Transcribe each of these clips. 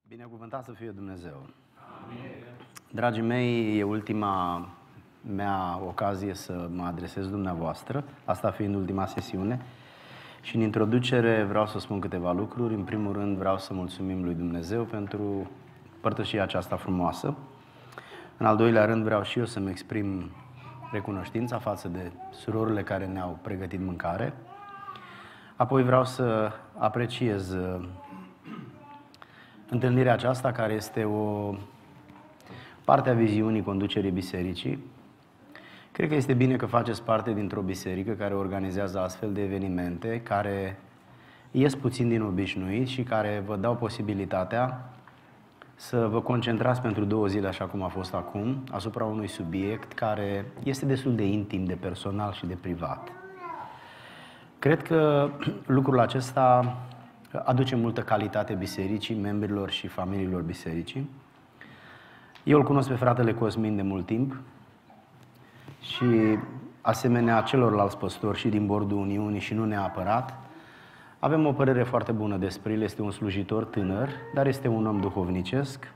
Binecuvântat să fie Dumnezeu! Amin. Dragii mei, e ultima mea ocazie să mă adresez dumneavoastră, asta fiind ultima sesiune. Și în introducere vreau să spun câteva lucruri. În primul rând vreau să mulțumim lui Dumnezeu pentru părtășia aceasta frumoasă. În al doilea rând vreau și eu să-mi exprim recunoștința față de surorile care ne-au pregătit mâncare. Apoi vreau să apreciez întâlnirea aceasta, care este o parte a viziunii conducerii bisericii. Cred că este bine că faceți parte dintr-o biserică care organizează astfel de evenimente, care ies puțin din obișnuit și care vă dau posibilitatea să vă concentrați pentru 2 zile, așa cum a fost acum, asupra unui subiect care este destul de intim, de personal și de privat. Cred că lucrul acesta aduce multă calitate bisericii, membrilor și familiilor bisericii. Eu îl cunosc pe fratele Cosmin de mult timp și, asemenea celorlalți păstori și din bordul Uniunii și nu neapărat, avem o părere foarte bună despre el. Este un slujitor tânăr, dar este un om duhovnicesc,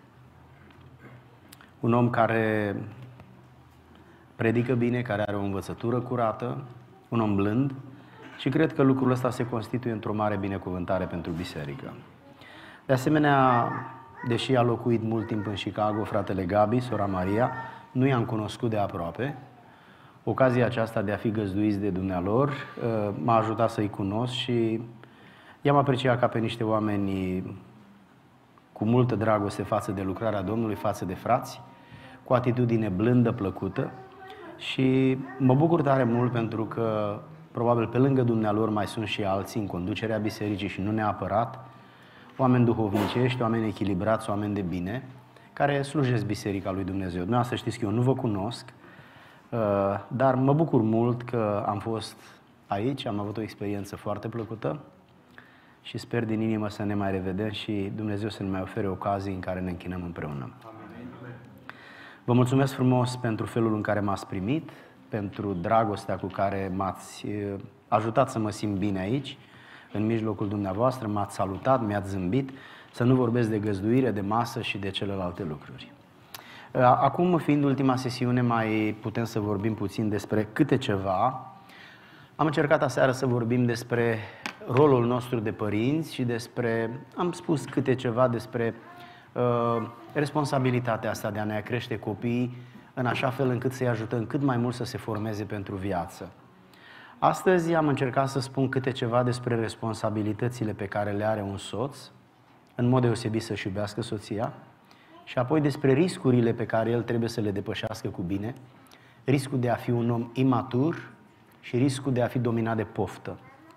un om care predică bine, care are o învățătură curată, un om blând. Și cred că lucrul ăsta se constituie într-o mare binecuvântare pentru biserică. De asemenea, deși a locuit mult timp în Chicago, fratele Gabi, sora Maria, nu i-am cunoscut de aproape. Ocazia aceasta de a fi găzduiți de dumnealor m-a ajutat să-i cunosc și i-am apreciat ca pe niște oameni cu multă dragoste față de lucrarea Domnului, față de frați, cu atitudine blândă, plăcută. Și mă bucur tare mult pentru că probabil pe lângă dumnealor mai sunt și alții în conducerea bisericii și nu neapărat, oameni duhovnicești, oameni echilibrați, oameni de bine, care slujesc biserica lui Dumnezeu. Dumneavoastră știți că eu nu vă cunosc, dar mă bucur mult că am fost aici, am avut o experiență foarte plăcută și sper din inimă să ne mai revedem și Dumnezeu să ne mai ofere ocazii în care ne închinăm împreună. Vă mulțumesc frumos pentru felul în care m-ați primit, pentru dragostea cu care m-ați ajutat să mă simt bine aici, în mijlocul dumneavoastră, m-ați salutat, mi-ați zâmbit, să nu vorbesc de găzduire, de masă și de celelalte lucruri. Acum, fiind ultima sesiune, mai putem să vorbim puțin despre câte ceva. Am încercat aseară să vorbim despre rolul nostru de părinți și am spus câte ceva despre responsabilitatea asta de a ne crește copiii în așa fel încât să-i ajutăm cât mai mult să se formeze pentru viață. Astăzi am încercat să spun câte ceva despre responsabilitățile pe care le are un soț, în mod deosebit să-și iubească soția, și apoi despre riscurile pe care el trebuie să le depășească cu bine, riscul de a fi un om imatur și riscul de a fi dominat de poftă.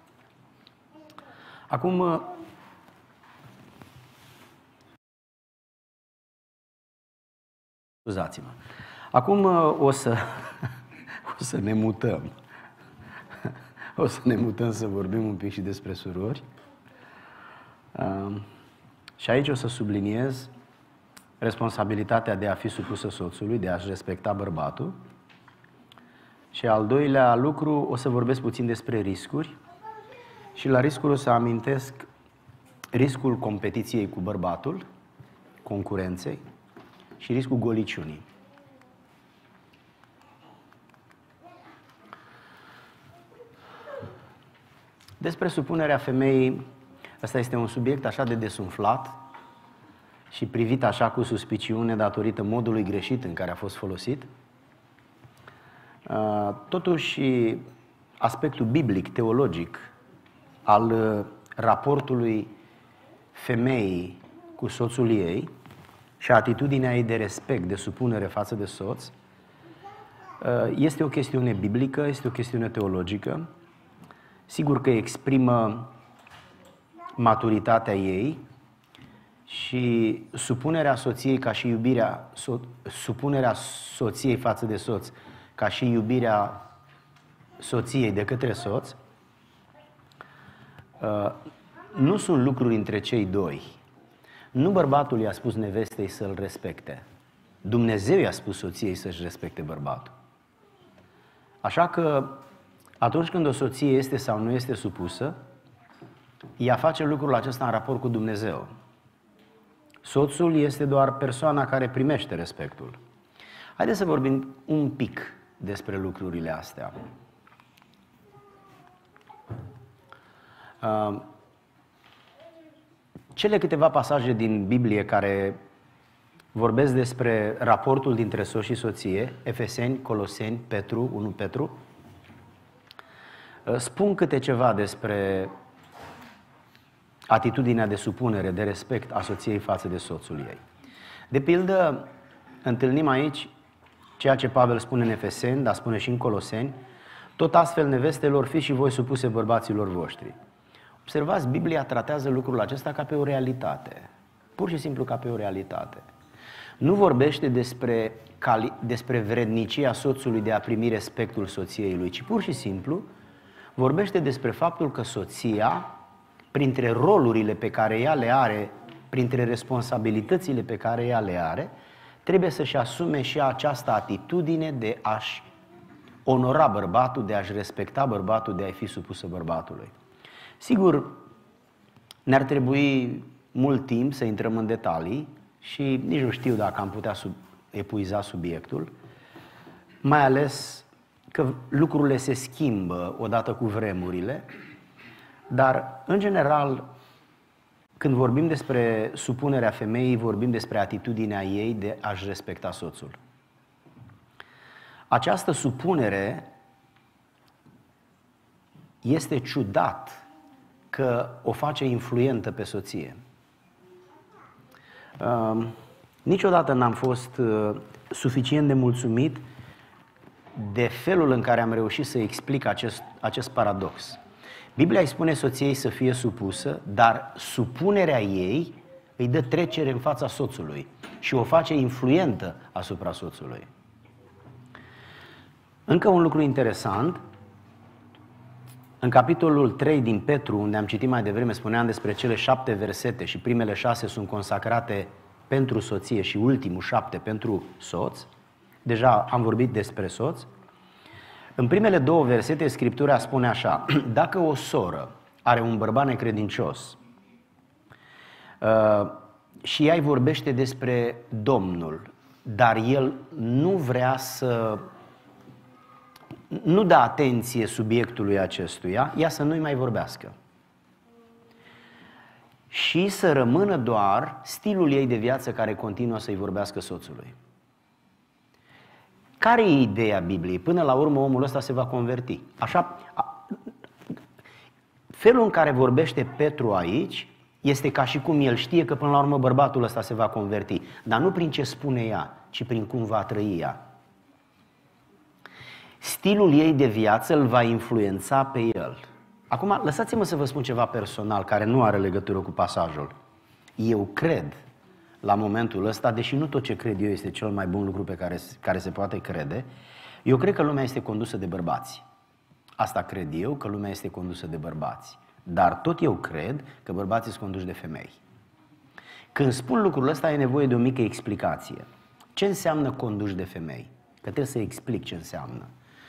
Acum, scuzați-mă. Acum o să ne mutăm. O să ne mutăm să vorbim un pic și despre surori. Și aici o să subliniez responsabilitatea de a fi supusă soțului, de a-și respecta bărbatul. Și al doilea lucru, o să vorbesc puțin despre riscuri. Și la riscuri o să amintesc riscul competiției cu bărbatul, concurenței, și riscul goliciunii. Despre supunerea femeii, ăsta este un subiect așa de desumflat și privit așa cu suspiciune datorită modului greșit în care a fost folosit. Totuși, aspectul biblic, teologic, al raportului femeii cu soțul ei și atitudinea ei de respect, de supunere față de soț, este o chestiune biblică, este o chestiune teologică. Sigur că exprimă maturitatea ei și supunerea soției ca și supunerea soției față de soț, ca și iubirea soției de către soț, nu sunt lucruri între cei doi. Nu bărbatul i-a spus nevestei să-l respecte. Dumnezeu i-a spus soției să-și respecte bărbatul. Așa că atunci când o soție este sau nu este supusă, ea face lucrul acesta în raport cu Dumnezeu. Soțul este doar persoana care primește respectul. Haideți să vorbim un pic despre lucrurile astea. Cele câteva pasaje din Biblie care vorbesc despre raportul dintre soț și soție, Efeseni, Coloseni, Petru, 1 Petru, spun câte ceva despre atitudinea de supunere, de respect a soției față de soțul ei. De pildă, întâlnim aici ceea ce Pavel spune în Efeseni, dar spune și în Coloseni: tot astfel, nevestelor, fiți și voi supuse bărbaților voștri. Observați, Biblia tratează lucrul acesta ca pe o realitate, pur și simplu ca pe o realitate. Nu vorbește despre vrednicia soțului de a primi respectul soției lui, ci pur și simplu vorbește despre faptul că soția, printre rolurile pe care ea le are, printre responsabilitățile pe care ea le are, trebuie să-și asume și această atitudine de a-și onora bărbatul, de a-și respecta bărbatul, de a-i fi supusă bărbatului. Sigur, ne-ar trebui mult timp să intrăm în detalii și nici nu știu dacă am putea epuiza subiectul, mai ales că lucrurile se schimbă odată cu vremurile, dar, în general, când vorbim despre supunerea femeii, vorbim despre atitudinea ei de a-și respecta soțul. Această supunere este ciudat că o face influentă pe soție. Niciodată n-am fost suficient de mulțumit de felul în care am reușit să explic acest paradox. Biblia îi spune soției să fie supusă, dar supunerea ei îi dă trecere în fața soțului și o face influentă asupra soțului. Încă un lucru interesant, în capitolul 3 din Petru, unde am citit mai devreme, spuneam despre cele 7 versete și primele 6 sunt consacrate pentru soție și ultimul 7 pentru soț. Deja am vorbit despre soț. În primele 2 versete, Scriptura spune așa: dacă o soră are un bărbat necredincios și ea îi vorbește despre Domnul, dar el nu dă atenție subiectului acestuia, ea să nu-i mai vorbească. Și să rămână doar stilul ei de viață care continuă să-i vorbească soțului. Care e ideea Bibliei? Până la urmă omul ăsta se va converti. Așa, felul în care vorbește Petru aici este ca și cum el știe că până la urmă bărbatul ăsta se va converti, dar nu prin ce spune ea, ci prin cum va trăi ea. Stilul ei de viață îl va influența pe el. Acum, lăsați-mă să vă spun ceva personal care nu are legătură cu pasajul. Eu cred, la momentul ăsta, deși nu tot ce cred eu este cel mai bun lucru pe care se poate crede, eu cred că lumea este condusă de bărbați. Asta cred eu, că lumea este condusă de bărbați. Dar tot eu cred că bărbații sunt conduși de femei. Când spun lucrul ăsta, e nevoie de o mică explicație. Ce înseamnă conduși de femei? Că trebuie să explic ce înseamnă.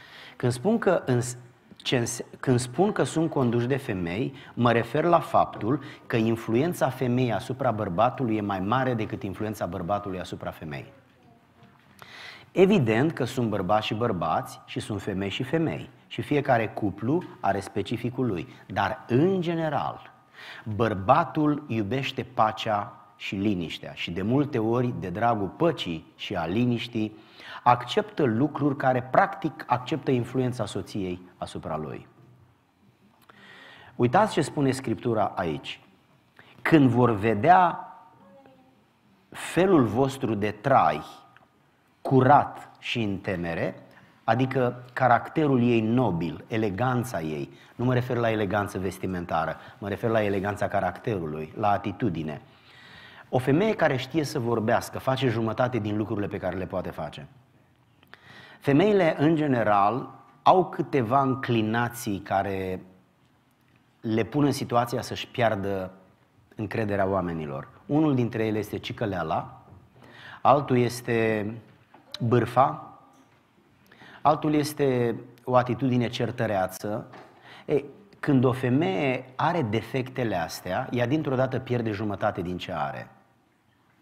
Când spun că sunt conduși de femei, mă refer la faptul că influența femeii asupra bărbatului e mai mare decât influența bărbatului asupra femeii. Evident că sunt bărbați și bărbați și sunt femei și femei și fiecare cuplu are specificul lui, dar în general bărbatul iubește pacea și liniștea și de multe ori, de dragul păcii și a liniștii, acceptă lucruri care practic acceptă influența soției asupra lui. Uitați ce spune Scriptura aici. Când vor vedea felul vostru de trai curat și în temere, adică caracterul ei nobil, eleganța ei, nu mă refer la eleganță vestimentară, mă refer la eleganța caracterului, la atitudine. O femeie care știe să vorbească face jumătate din lucrurile pe care le poate face. Femeile, în general, au câteva înclinații care le pun în situația să-și piardă încrederea oamenilor. Unul dintre ele este cicăleala, altul este bârfa, altul este o atitudine certăreață. Când o femeie are defectele astea, ea dintr-o dată pierde jumătate din ce are.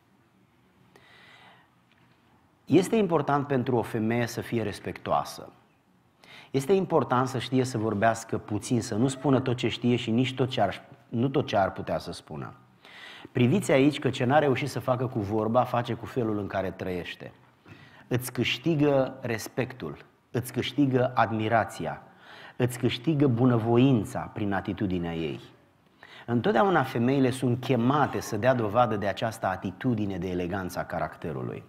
Este important pentru o femeie să fie respectoasă. Este important să știe să vorbească puțin, să nu spună tot ce știe și nici nu tot ce ar putea să spună. Priviți aici că ce n-a reușit să facă cu vorba, face cu felul în care trăiește. Îți câștigă respectul, îți câștigă admirația, îți câștigă bunăvoința prin atitudinea ei. Întotdeauna femeile sunt chemate să dea dovadă de această atitudine de eleganță a caracterului.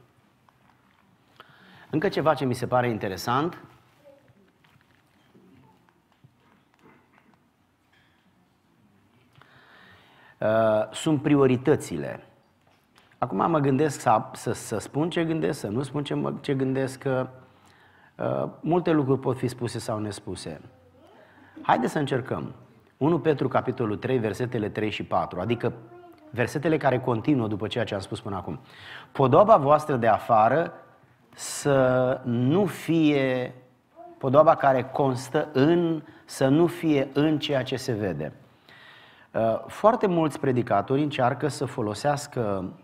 Încă ceva ce mi se pare interesant, sunt prioritățile. Acum mă gândesc să spun ce gândesc, să nu spun ce gândesc, că multe lucruri pot fi spuse sau nespuse. Haideți să încercăm. 1 Petru, capitolul 3, versetele 3 și 4, adică versetele care continuă după ceea ce am spus până acum. Podoaba voastră de afară să nu fie, podoaba care constă în, să nu fie în ceea ce se vede. Foarte mulți predicatori încearcă să folosească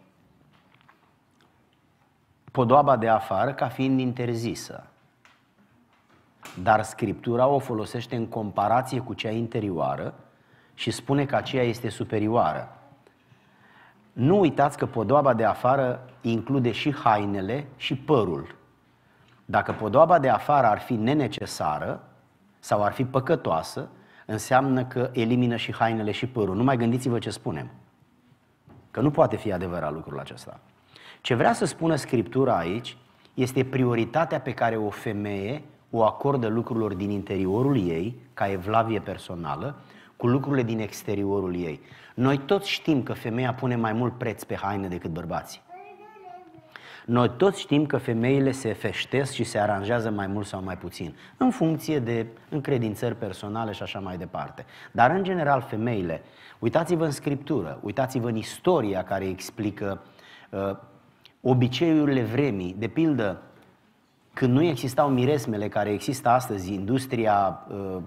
podoaba de afară ca fiind interzisă. Dar Scriptura o folosește în comparație cu cea interioară și spune că aceea este superioară. Nu uitați că podoaba de afară include și hainele și părul. Dacă podoaba de afară ar fi nenecesară sau ar fi păcătoasă, înseamnă că elimină și hainele și părul. Nu mai gândiți-vă ce spunem. Că nu poate fi adevărat lucrul acesta. Ce vrea să spună Scriptura aici este prioritatea pe care o femeie o acordă lucrurilor din interiorul ei, ca evlavie personală, cu lucrurile din exteriorul ei. Noi toți știm că femeia pune mai mult preț pe haine decât bărbații. Noi toți știm că femeile se feștesc și se aranjează mai mult sau mai puțin, în funcție de încredințări personale și așa mai departe. Dar în general femeile, uitați-vă în Scriptură, uitați-vă în istoria care explică obiceiurile vremii. De pildă, când nu existau miresmele care există astăzi, industria,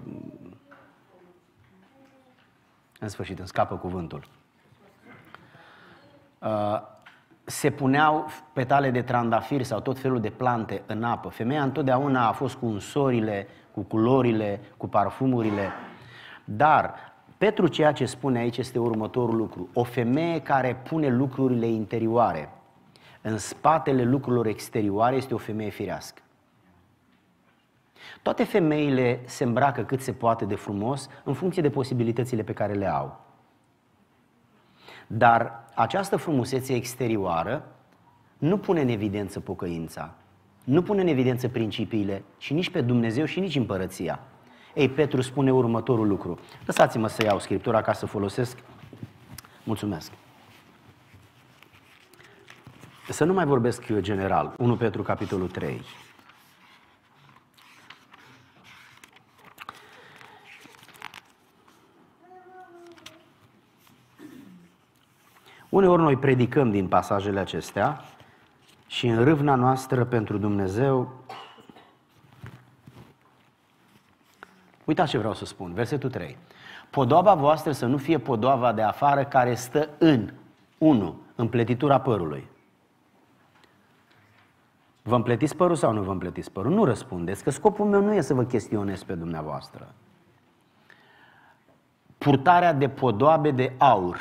în sfârșit îmi scapă cuvântul, se puneau petale de trandafir sau tot felul de plante în apă. Femeia întotdeauna a fost cu unsorile, cu culorile, cu parfumurile. Dar Petru ceea ce spune aici este următorul lucru. O femeie care pune lucrurile interioare în spatele lucrurilor exterioare este o femeie firească. Toate femeile se îmbracă cât se poate de frumos în funcție de posibilitățile pe care le au. Dar această frumusețe exterioară nu pune în evidență pocăința, nu pune în evidență principiile și nici pe Dumnezeu și nici împărăția. Ei, Petru spune următorul lucru. Lăsați-mă să iau Scriptura ca să folosesc. Mulțumesc. Să nu mai vorbesc general. 1 Petru, capitolul 3. Uneori noi predicăm din pasajele acestea și în râvna noastră pentru Dumnezeu, uitați ce vreau să spun, versetul 3. Podoaba voastră să nu fie podoaba de afară care stă în, 1, împletitura părului. Vă împletiți părul sau nu vă împletiți părul? Nu răspundeți, că scopul meu nu e să vă chestionez pe dumneavoastră. Purtarea de podoabe de aur.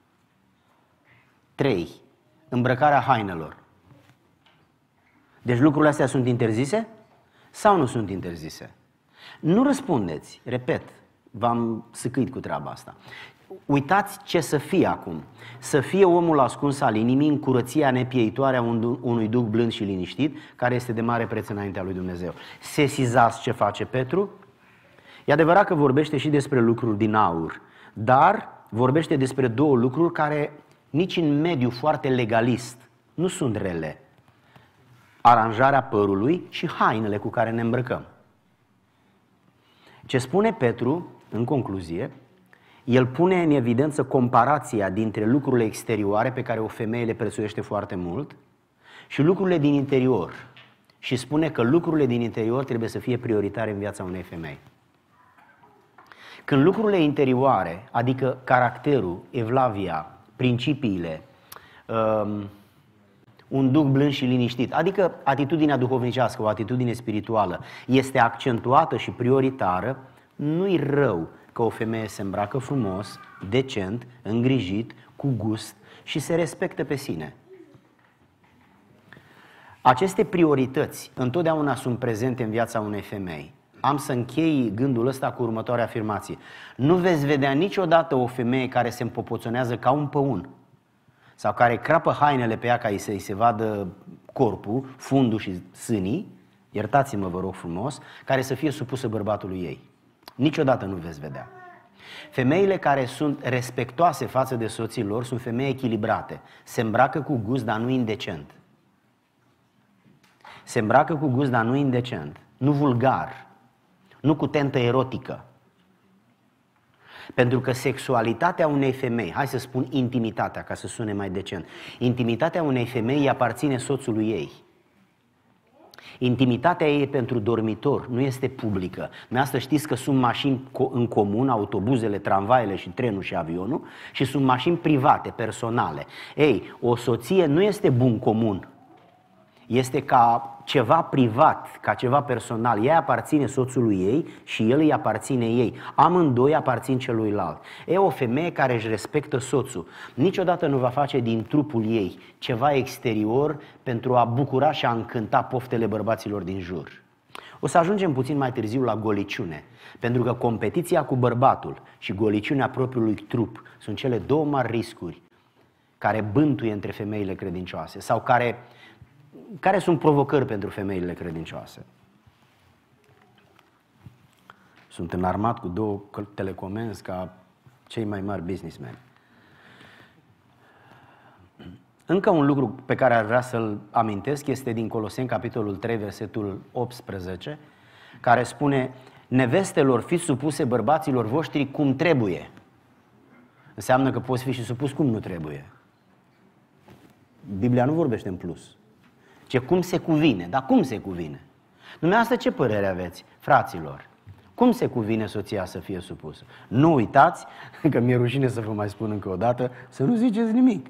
3. Îmbrăcarea hainelor. Deci lucrurile astea sunt interzise sau nu sunt interzise? Nu răspundeți, repet, v-am săcăit cu treaba asta. Uitați ce să fie acum. Să fie omul ascuns al inimii în curăția nepieitoare a unui duc blând și liniștit, care este de mare preț înaintea lui Dumnezeu. Sesizați ce face Petru? E adevărat că vorbește și despre lucruri din aur, dar vorbește despre două lucruri care nici în mediul foarte legalist nu sunt rele. Aranjarea părului și hainele cu care ne îmbrăcăm. Ce spune Petru, în concluzie, el pune în evidență comparația dintre lucrurile exterioare pe care o femeie le prețuiește foarte mult și lucrurile din interior. Și spune că lucrurile din interior trebuie să fie prioritare în viața unei femei. Când lucrurile interioare, adică caracterul, evlavia, principiile, un duh blând și liniștit. Adică atitudinea duhovnicească, o atitudine spirituală, este accentuată și prioritară, nu-i rău că o femeie se îmbracă frumos, decent, îngrijit, cu gust și se respectă pe sine. Aceste priorități întotdeauna sunt prezente în viața unei femei. Am să închei gândul ăsta cu următoarea afirmație. Nu veți vedea niciodată o femeie care se împopoțonează ca un păun sau care crapă hainele pe ea ca să-i se vadă corpul, fundul și sânii, iertați-mă vă rog frumos, care să fie supusă bărbatului ei. Niciodată nu veți vedea. Femeile care sunt respectoase față de soții lor sunt femei echilibrate. Se îmbracă cu gust, dar nu indecent. Se îmbracă cu gust, dar nu indecent. Nu vulgar. Nu cu tentă erotică. Pentru că sexualitatea unei femei, hai să spun intimitatea, ca să sune mai decent, intimitatea unei femei îi aparține soțului ei. Intimitatea ei e pentru dormitor, nu este publică. Dumneavoastră știți că sunt mașini în comun, autobuzele, tramvaiele și trenul și avionul, și sunt mașini private, personale. Ei, o soție nu este bun comun. Este ca ceva privat, ca ceva personal. Ea aparține soțului ei și el îi aparține ei. Amândoi aparțin celuilalt. E o femeie care își respectă soțul. Niciodată nu va face din trupul ei ceva exterior pentru a bucura și a încânta poftele bărbaților din jur. O să ajungem puțin mai târziu la goliciune, pentru că competiția cu bărbatul și goliciunea propriului trup sunt cele două mari riscuri care bântuie între femeile credincioase sau care sunt provocări pentru femeile credincioase. Sunt înarmat cu 2 telecomenzi ca cei mai mari businessmen. Încă un lucru pe care ar vrea să-l amintesc este din Coloseni, capitolul 3, versetul 18, care spune: nevestelor, fiți supuse bărbaților voștri cum trebuie. Înseamnă că poți fi și supus cum nu trebuie. Biblia nu vorbește în plus. Ce cum se cuvine, dar cum se cuvine? Dumneavoastră ce părere aveți, fraților? Cum se cuvine soția să fie supusă? Nu uitați, că mi-e rușine să vă mai spun încă o dată, să nu ziceți nimic.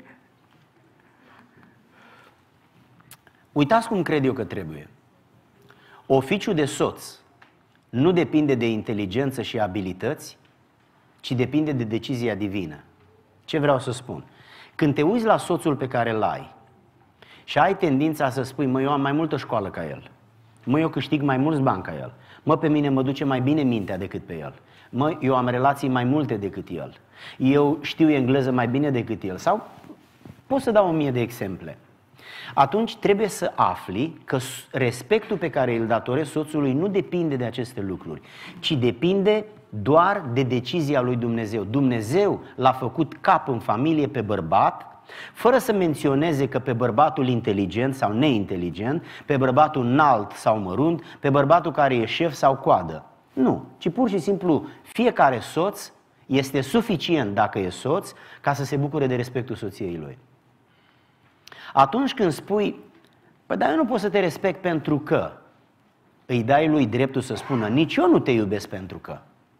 Uitați cum cred eu că trebuie. Oficiul de soț nu depinde de inteligență și abilități, ci depinde de decizia divină. Ce vreau să spun? Când te uiți la soțul pe care îl ai și ai tendința să spui: mă, eu am mai multă școală ca el, mă, eu câștig mai mulți bani ca el, mă, pe mine mă duce mai bine mintea decât pe el, mă, eu am relații mai multe decât el, eu știu engleză mai bine decât el, sau pot să dau 1000 de exemple. Atunci trebuie să afli că respectul pe care îl datorezi soțului nu depinde de aceste lucruri, ci depinde doar de decizia lui Dumnezeu. Dumnezeu l-a făcut cap în familie pe bărbat, fără să menționeze că pe bărbatul inteligent sau neinteligent, pe bărbatul înalt sau mărunt, pe bărbatul care e șef sau coadă. Nu, ci pur și simplu fiecare soț este suficient, dacă e soț, ca să se bucure de respectul soției lui. Atunci când spui: păi dar eu nu pot să te respect pentru că, îi dai lui dreptul să spună: nici eu nu te iubesc pentru că.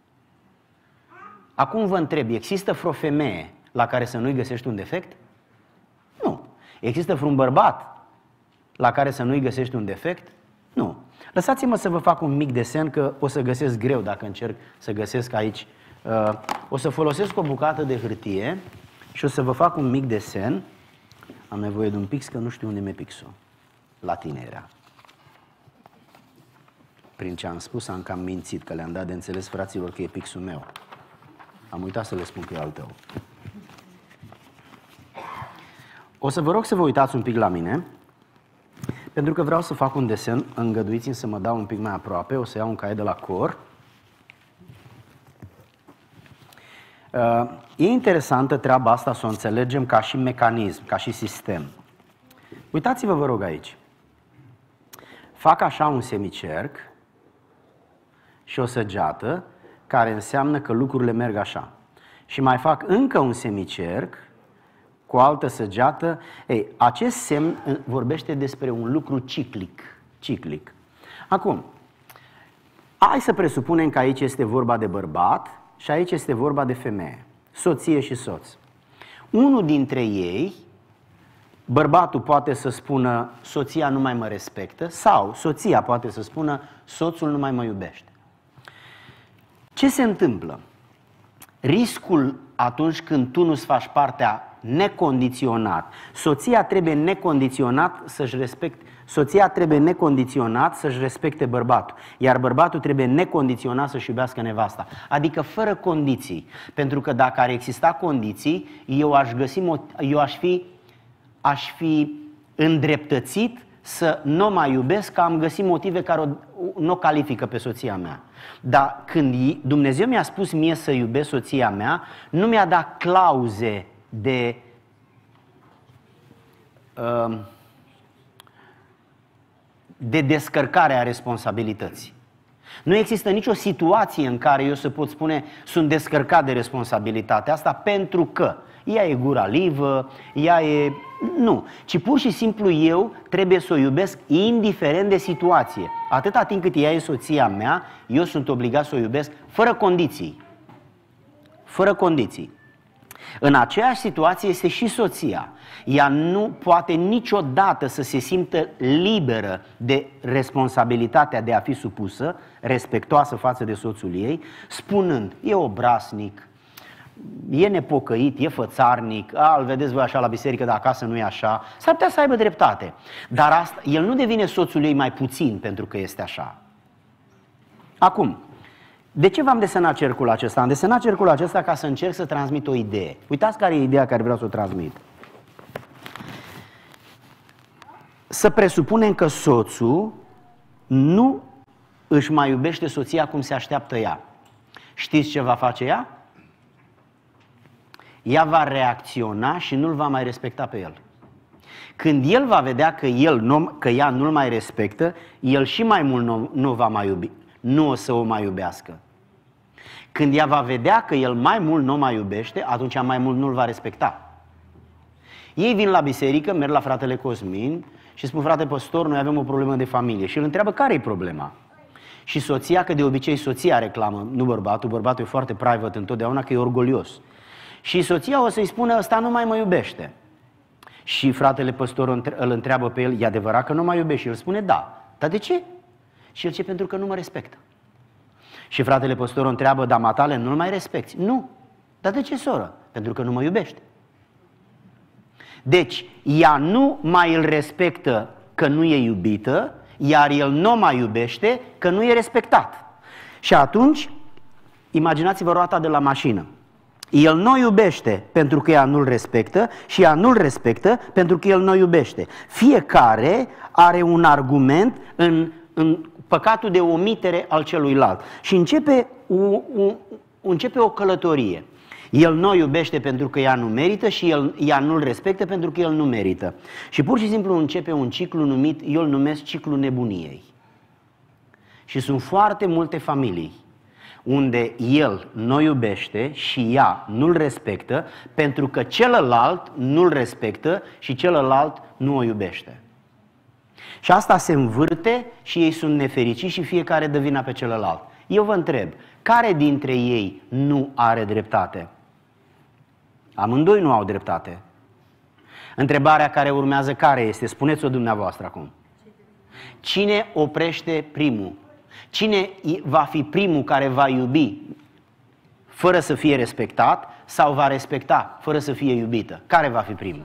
Acum vă întreb, există vreo femeie la care să nu-i găsești un defect? Nu. Există vreun bărbat la care să nu-i găsești un defect? Nu. Lăsați-mă să vă fac un mic desen, că o să găsesc greu dacă încerc să găsesc aici. O să folosesc o bucată de hârtie și o să vă fac un mic desen. Am nevoie de un pix, că nu știu unde mi-e pixul. La tine era. Prin ce am spus, am cam mințit, că le-am dat de înțeles fraților că e pixul meu. Am uitat să le spun că e al tău. O să vă rog să vă uitați un pic la mine, pentru că vreau să fac un desen. Îngăduiți-mi să mă dau un pic mai aproape. O să iau un caiet de la cor. E interesantă treaba asta, să o înțelegem ca și mecanism, ca și sistem. Uitați-vă, vă rog, aici. Fac așa un semicerc și o săgeată, care înseamnă că lucrurile merg așa. Și mai fac încă un semicerc cu o altă săgeată. Ei, acest semn vorbește despre un lucru ciclic. Acum, hai să presupunem că aici este vorba de bărbat și aici este vorba de femeie, soție și soț. Unul dintre ei bărbatul poate să spună soția nu mai mă respectă sau soția poate să spună soțul nu mai mă iubește. Ce se întâmplă? Riscul atunci când tu nu-ți faci partea necondiționat, soția trebuie necondiționat să-și respecte bărbatul, iar bărbatul trebuie necondiționat să-și iubească nevasta, adică fără condiții, pentru că dacă ar exista condiții, eu aș fi îndreptățit să nu mai iubesc, că am găsit motive care nu o califică pe soția mea. Dar când Dumnezeu mi-a spus mie să iubesc soția mea, nu mi-a dat clauze de descărcare a responsabilității. Nu există nicio situație în care eu să pot spune sunt descărcat de responsabilitatea asta pentru că ea e gura livă, ea e... Nu, ci pur și simplu eu trebuie să o iubesc indiferent de situație. Atâta timp cât ea e soția mea, eu sunt obligat să o iubesc fără condiții. Fără condiții. În aceeași situație este și soția. Ea nu poate niciodată să se simtă liberă de responsabilitatea de a fi supusă, respectoasă față de soțul ei, spunând, e obraznic, e nepocăit, e fățarnic, îl vedeți voi așa la biserică, dar acasă nu e așa, s-ar putea să aibă dreptate. Dar asta, el nu devine soțul ei mai puțin pentru că este așa. Acum, de ce v-am desenat cercul acesta? Am desenat cercul acesta ca să încerc să transmit o idee. Uitați care e ideea care vreau să o transmit. Să presupunem că soțul nu își mai iubește soția cum se așteaptă ea. Știți ce va face ea? Ea va reacționa și nu-l va mai respecta pe el. Când el va vedea că ea nu-l mai respectă, el și mai mult nu va mai iubi, nu o să o mai iubească. Când ea va vedea că el mai mult nu o mai iubește, atunci mai mult nu-l va respecta. Ei vin la biserică, merg la fratele Cosmin și spun, frate păstor, noi avem o problemă de familie. Și îl întreabă, care e problema? Și soția, că de obicei soția reclamă, nu bărbatul, bărbatul e foarte private întotdeauna, că e orgolios. Și soția o să-i spună, ăsta nu mai mă iubește. Și fratele păstor îl întreabă pe el, e adevărat că nu mai iubește? Și el spune, da. Dar de ce? Și el ce? Pentru că nu mă respectă. Și fratele păstor o întreabă, dar matale, nu-l mai respecti? Nu. Dar de ce, soră? Pentru că nu mă iubește. Deci, ea nu mai îl respectă că nu e iubită, iar el nu mai iubește că nu e respectat. Și atunci, imaginați-vă roata de la mașină. El nu iubește pentru că ea nu-l respectă și ea nu-l respectă pentru că el nu iubește. Fiecare are un argument în păcatul de omitere al celuilalt. Și începe o călătorie. El nu iubește pentru că ea nu merită și ea nu-l respectă pentru că el nu merită. Și pur și simplu începe un ciclu numit, eu îl numesc ciclul nebuniei. Și sunt foarte multe familii unde el nu iubește și ea nu-l respectă pentru că celălalt nu-l respectă și celălalt nu o iubește. Și asta se învârte și ei sunt nefericiți și fiecare dă vina pe celălalt. Eu vă întreb, care dintre ei nu are dreptate? Amândoi nu au dreptate. Întrebarea care urmează care este? Spuneți-o dumneavoastră acum. Cine oprește primul? Cine va fi primul care va iubi fără să fie respectat sau va respecta fără să fie iubită? Care va fi primul?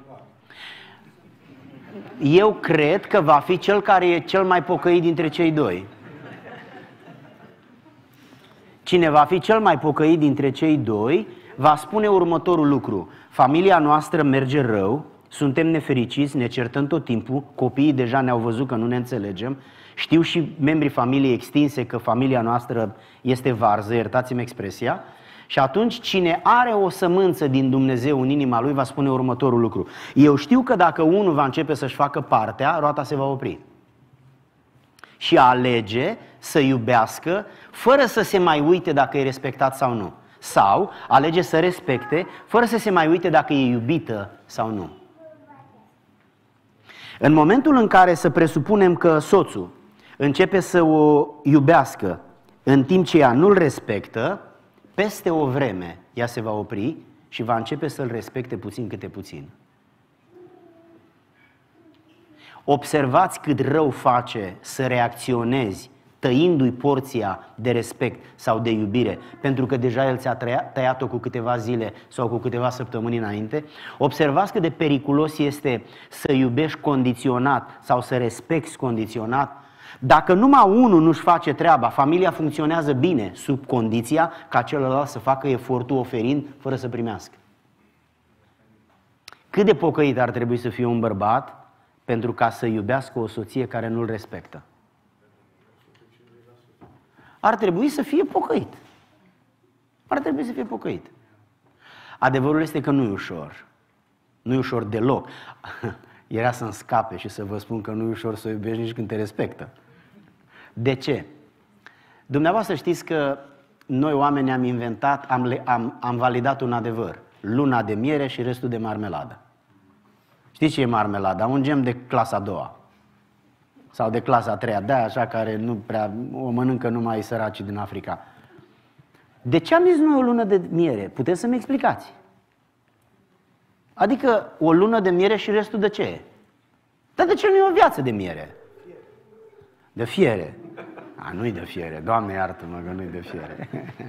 Eu cred că va fi cel care e cel mai pocăit dintre cei doi. Cine va fi cel mai pocăit dintre cei doi va spune următorul lucru. Familia noastră merge rău, suntem nefericiți, ne certăm tot timpul, copiii deja ne-au văzut că nu ne înțelegem, știu și membrii familiei extinse că familia noastră este varză, iertați-mi expresia, și atunci cine are o sămânță din Dumnezeu în inima lui va spune următorul lucru. Eu știu că dacă unul va începe să-și facă partea, roata se va opri. Și alege să iubească fără să se mai uite dacă e respectat sau nu. Sau alege să respecte fără să se mai uite dacă e iubită sau nu. În momentul în care să presupunem că soțul începe să o iubească în timp ce ea nu-l respectă, peste o vreme ea se va opri și va începe să-l respecte puțin câte puțin. Observați cât rău face să reacționezi tăindu-i porția de respect sau de iubire, pentru că deja el ți-a tăiat-o cu câteva zile sau cu câteva săptămâni înainte. Observați cât de periculos este să iubești condiționat sau să respecti condiționat. Dacă numai unul nu-și face treaba, familia funcționează bine sub condiția ca celălalt să facă efortul oferind fără să primească. Cât de pocăit ar trebui să fie un bărbat pentru ca să iubească o soție care nu-l respectă? Ar trebui să fie pocăit. Ar trebui să fie pocăit. Adevărul este că nu e ușor. Nu e ușor deloc. Era să-mi scape și să vă spun că nu e ușor să o iubești nici când te respectă. De ce? Dumneavoastră știți că noi oameni am inventat, am validat un adevăr. Luna de miere și restul de marmeladă. Știți ce e marmelada? Un gem de clasa a doua. Sau de clasa a treia, de-aia așa care nu prea o mănâncă numai săracii din Africa. De ce am zis noi o lună de miere? Puteți să-mi explicați? Adică o lună de miere și restul de ce? Dar de ce nu e o viață de miere? De fiere. Nu-i de fiere. Doamne iartă-mă că nu-i de fiere.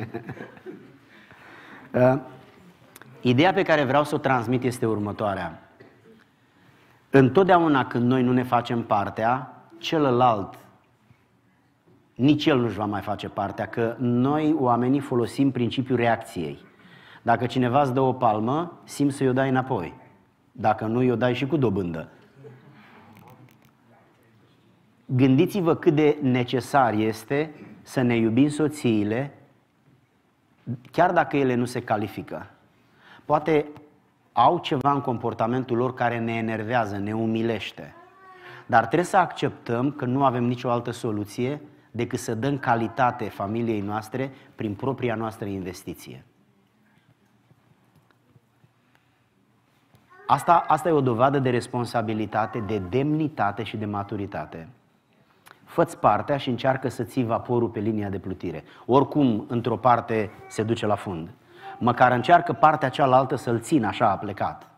Ideea pe care vreau să o transmit este următoarea. Întotdeauna când noi nu ne facem partea, celălalt, nici el nu-și va mai face partea, că noi oamenii folosim principiul reacției. Dacă cineva îți dă o palmă, simți să-i o dai înapoi. Dacă nu, i-o dai și cu dobândă. Gândiți-vă cât de necesar este să ne iubim soțiile, chiar dacă ele nu se califică. Poate au ceva în comportamentul lor care ne enervează, ne umilește. Dar trebuie să acceptăm că nu avem nicio altă soluție decât să dăm calitate familiei noastre prin propria noastră investiție. Asta e o dovadă de responsabilitate, de demnitate și de maturitate. Fă-ți partea și încearcă să ții vaporul pe linia de plutire. Oricum, într-o parte se duce la fund. Măcar încearcă partea cealaltă să-l țină așa aplecat.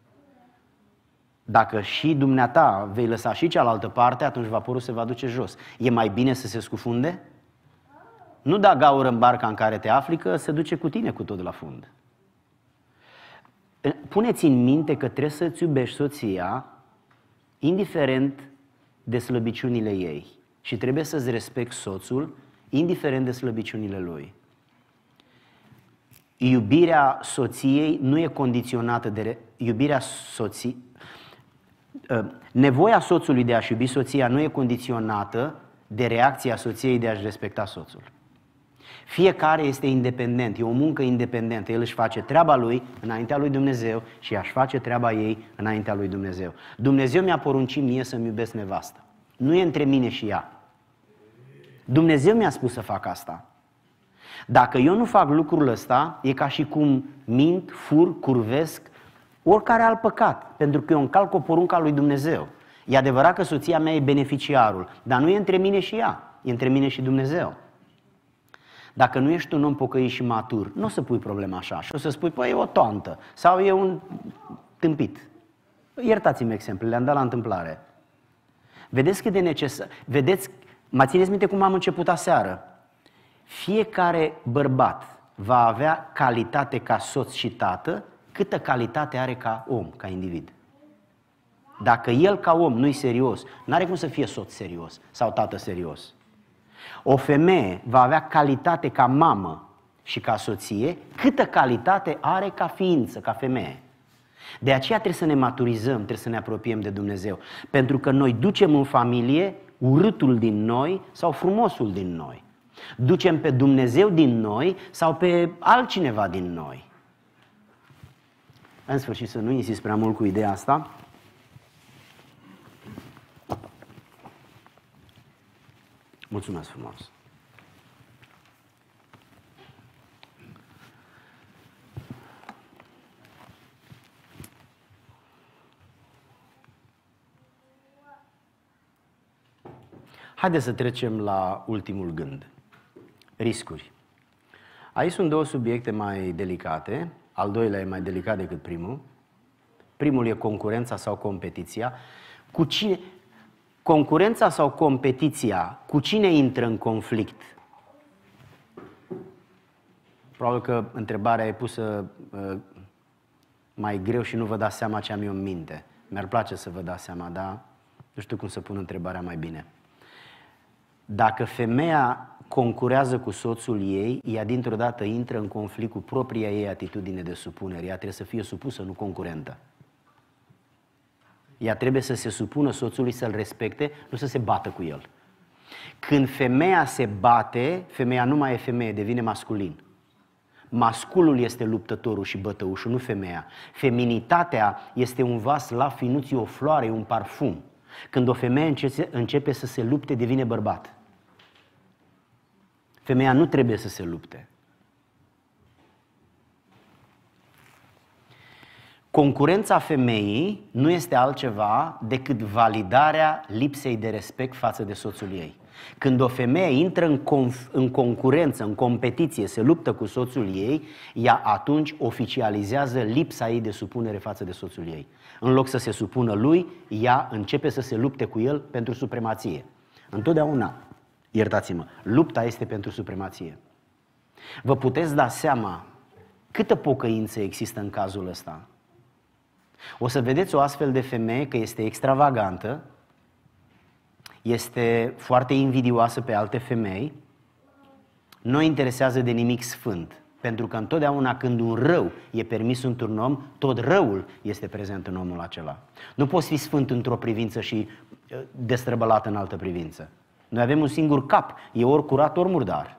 Dacă și dumneata vei lăsa și cealaltă parte, atunci vaporul se va duce jos. E mai bine să se scufunde? Nu da gaură în barca în care te afli, că se duce cu tine cu tot la fund. Puneți în minte că trebuie să-ți iubești soția, indiferent de slăbiciunile ei. Și trebuie să-ți respecti soțul, indiferent de slăbiciunile lui. Iubirea soției nu e condiționată de... Nevoia soțului de a-și iubi soția nu e condiționată de reacția soției de a-și respecta soțul. Fiecare este independent, e o muncă independentă. El își face treaba lui înaintea lui Dumnezeu și ea își face treaba ei înaintea lui Dumnezeu. Dumnezeu mi-a poruncit mie să-mi iubesc nevastă. Nu e între mine și ea. Dumnezeu mi-a spus să fac asta. Dacă eu nu fac lucrul ăsta, e ca și cum mint, fur, curvesc oricare alt păcat, pentru că eu încalc o poruncă a lui Dumnezeu. E adevărat că soția mea e beneficiarul, dar nu e între mine și ea, e între mine și Dumnezeu. Dacă nu ești un om pocăit și matur, nu o să pui problema așa și o să spui, păi e o toantă sau e un tâmpit. Iertați-mi exemplele, le-am dat la întâmplare. Vedeți cât de necesar, mă țineți minte cum am început aseară? Fiecare bărbat va avea calitate ca soț și tată, câtă calitate are ca om, ca individ. Dacă el ca om nu-i serios, n-are cum să fie soț serios sau tată serios. O femeie va avea calitate ca mamă și ca soție, câtă calitate are ca ființă, ca femeie. De aceea trebuie să ne maturizăm, trebuie să ne apropiem de Dumnezeu. Pentru că noi ducem în familie urâtul din noi sau frumosul din noi. Ducem pe Dumnezeu din noi sau pe altcineva din noi. În sfârșit, să nu insist prea mult cu ideea asta. Mulțumesc frumos! Haideți să trecem la ultimul gând. Riscuri. Aici sunt două subiecte mai delicate. Al doilea e mai delicat decât primul. Primul e concurența sau competiția. Cu cine... concurența sau competiția, cu cine intră în conflict? Probabil că întrebarea e pusă mai greu și nu vă dați seama ce am eu în minte. Mi-ar place să vă dați seama, dar nu știu cum să pun întrebarea mai bine. Dacă femeia concurează cu soțul ei, ea dintr-o dată intră în conflict cu propria ei atitudine de supunere. Ea trebuie să fie supusă, nu concurentă. Ea trebuie să se supună soțului, să-l respecte, nu să se bată cu el. Când femeia se bate, femeia nu mai e femeie, devine masculin. Masculul este luptătorul și bătăușul, nu femeia. Feminitatea este un vas la finuții, o floare, un parfum. Când o femeie începe să se lupte, devine bărbat. Femeia nu trebuie să se lupte. Concurența femeii nu este altceva decât validarea lipsei de respect față de soțul ei. Când o femeie intră în concurență, în competiție, se luptă cu soțul ei, ea atunci oficializează lipsa ei de supunere față de soțul ei. În loc să se supună lui, ea începe să se lupte cu el pentru supremație. Întotdeauna, iertați-mă, lupta este pentru supremație. Vă puteți da seama câtă pocăință există în cazul ăsta? O să vedeți o astfel de femeie că este extravagantă, este foarte invidioasă pe alte femei, nu interesează de nimic sfânt, pentru că întotdeauna când un rău e permis într-un om, tot răul este prezent în omul acela. Nu poți fi sfânt într-o privință și destrăbălat în altă privință. Noi avem un singur cap, e ori curat, ori murdar.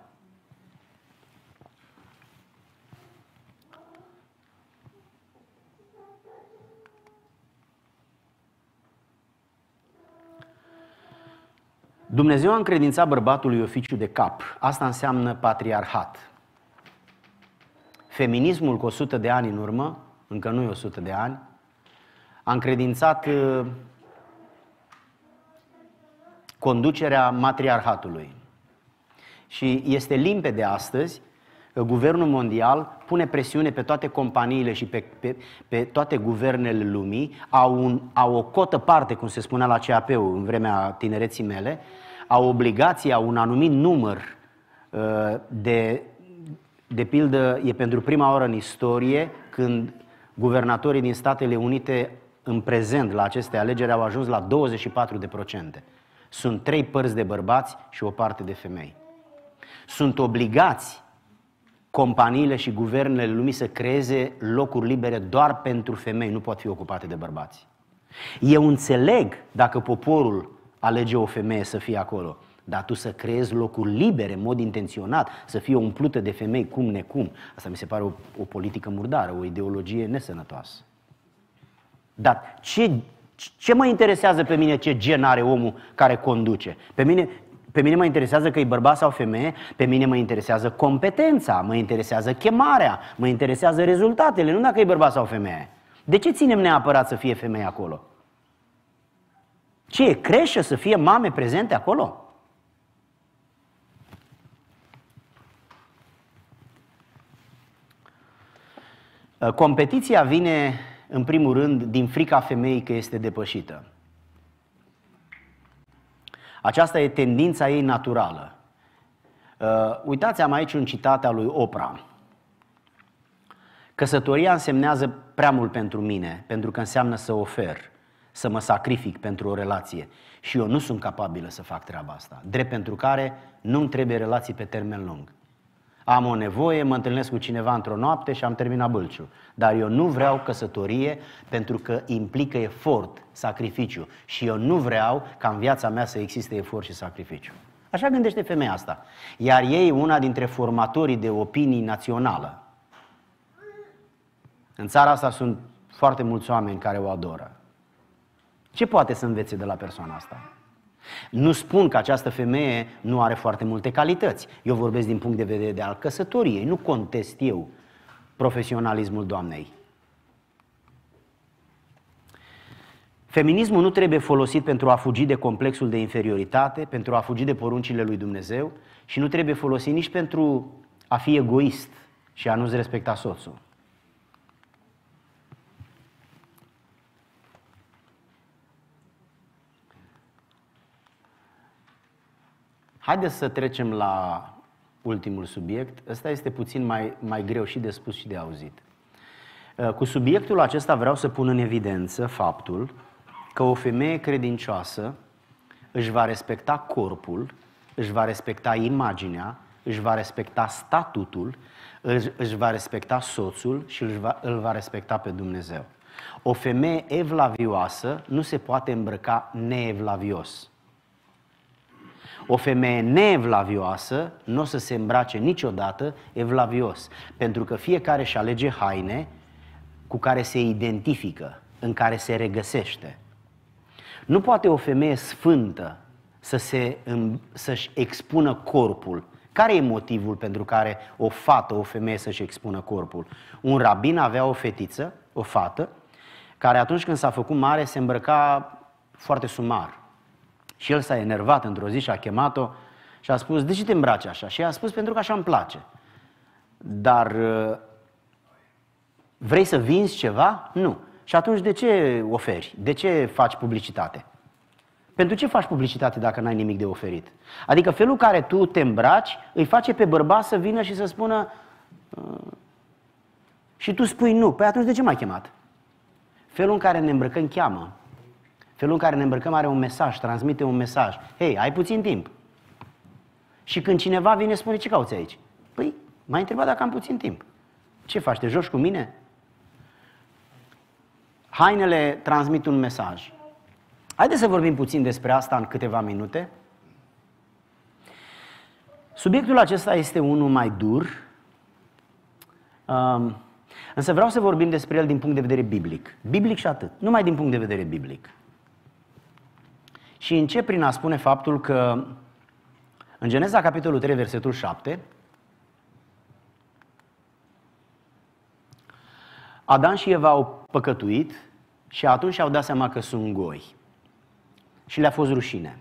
Dumnezeu a încredințat bărbatului oficiul de cap. Asta înseamnă patriarhat. Feminismul cu 100 de ani în urmă, încă nu e 100 de ani, a încredințat conducerea matriarhatului. Și este limpede astăzi că Guvernul Mondial pune presiune pe toate companiile și pe toate guvernele lumii, au o cotă parte, cum se spunea la CAP-ul în vremea tinereții mele, au obligația, un anumit număr de pildă, e pentru prima oară în istorie când guvernatorii din Statele Unite în prezent la aceste alegeri au ajuns la 24%. Sunt 3 părți de bărbați și o parte de femei. Sunt obligați companiile și guvernele lumii să creeze locuri libere doar pentru femei, nu pot fi ocupate de bărbați. Eu înțeleg dacă poporul alege o femeie să fie acolo, dar tu să creezi locuri libere în mod intenționat, să fie umplută de femei cum necum, asta mi se pare o politică murdară, o ideologie nesănătoasă. Dar ce mă interesează pe mine ce gen are omul care conduce? Pe mine mă interesează că e bărbat sau femeie, pe mine mă interesează competența, mă interesează chemarea, mă interesează rezultatele, nu dacă e bărbat sau femeie. De ce ținem neapărat să fie femeie acolo? Ce e creșă să fie mame prezente acolo? Competiția vine, în primul rând, din frica femeii că este depășită. Aceasta e tendința ei naturală. Uitați, am aici un citat al lui Oprah. Căsătoria însemnează prea mult pentru mine, pentru că înseamnă să ofer, să mă sacrific pentru o relație. Și eu nu sunt capabilă să fac treaba asta. Drept pentru care nu-mi trebuie relații pe termen lung. Am o nevoie, mă întâlnesc cu cineva într-o noapte și am terminat bâlciul. Dar eu nu vreau căsătorie pentru că implică efort, sacrificiu. Și eu nu vreau ca în viața mea să existe efort și sacrificiu. Așa gândește femeia asta. Iar ei, una dintre formatorii de opinii națională. În țara asta sunt foarte mulți oameni care o adoră. Ce poate să învețe de la persoana asta? Nu spun că această femeie nu are foarte multe calități. Eu vorbesc din punct de vedere al căsătoriei, nu contest eu profesionalismul doamnei. Feminismul nu trebuie folosit pentru a fugi de complexul de inferioritate, pentru a fugi de poruncile lui Dumnezeu și nu trebuie folosit nici pentru a fi egoist și a nu-ți respecta soțul. Haideți să trecem la ultimul subiect. Ăsta este puțin mai greu și de spus și de auzit. Cu subiectul acesta vreau să pun în evidență faptul că o femeie credincioasă își va respecta corpul, își va respecta imaginea, își va respecta statutul, își va respecta soțul și îl va respecta pe Dumnezeu. O femeie evlavioasă nu se poate îmbrăca neevlavios. O femeie neevlavioasă nu o să se îmbrace niciodată evlavios, pentru că fiecare își alege haine cu care se identifică, în care se regăsește. Nu poate o femeie sfântă să-și expună corpul. Care e motivul pentru care o fată, o femeie să-și expună corpul? Un rabin avea o fetiță, o fată, care atunci când s-a făcut mare se îmbrăca foarte sumar. Și el s-a enervat într-o zi și a chemat-o și a spus: de ce te îmbraci așa? Și ea a spus: pentru că așa îmi place. Dar vrei să vinzi ceva? Nu. Și atunci de ce oferi? De ce faci publicitate? Pentru ce faci publicitate dacă n-ai nimic de oferit? Adică felul în care tu te îmbraci îi face pe bărbat să vină și să spună și tu spui nu. Păi atunci de ce m-ai chemat? Felul în care ne îmbrăcăm cheamă. Felul în care ne îmbrăcăm are un mesaj, transmite un mesaj. Hei, ai puțin timp. Și când cineva vine, spune: ce cauți aici? Păi, m-ai întrebat dacă am puțin timp. Ce faci, te joci cu mine? Hainele transmit un mesaj. Haideți să vorbim puțin despre asta în câteva minute. Subiectul acesta este unul mai dur, însă vreau să vorbim despre el din punct de vedere biblic. Biblic și atât, numai din punct de vedere biblic. Și încep prin a spune faptul că în Geneza, capitolul 3, versetul 7, Adam și Eva au păcătuit și atunci și-au dat seama că sunt goi. Și le-a fost rușine.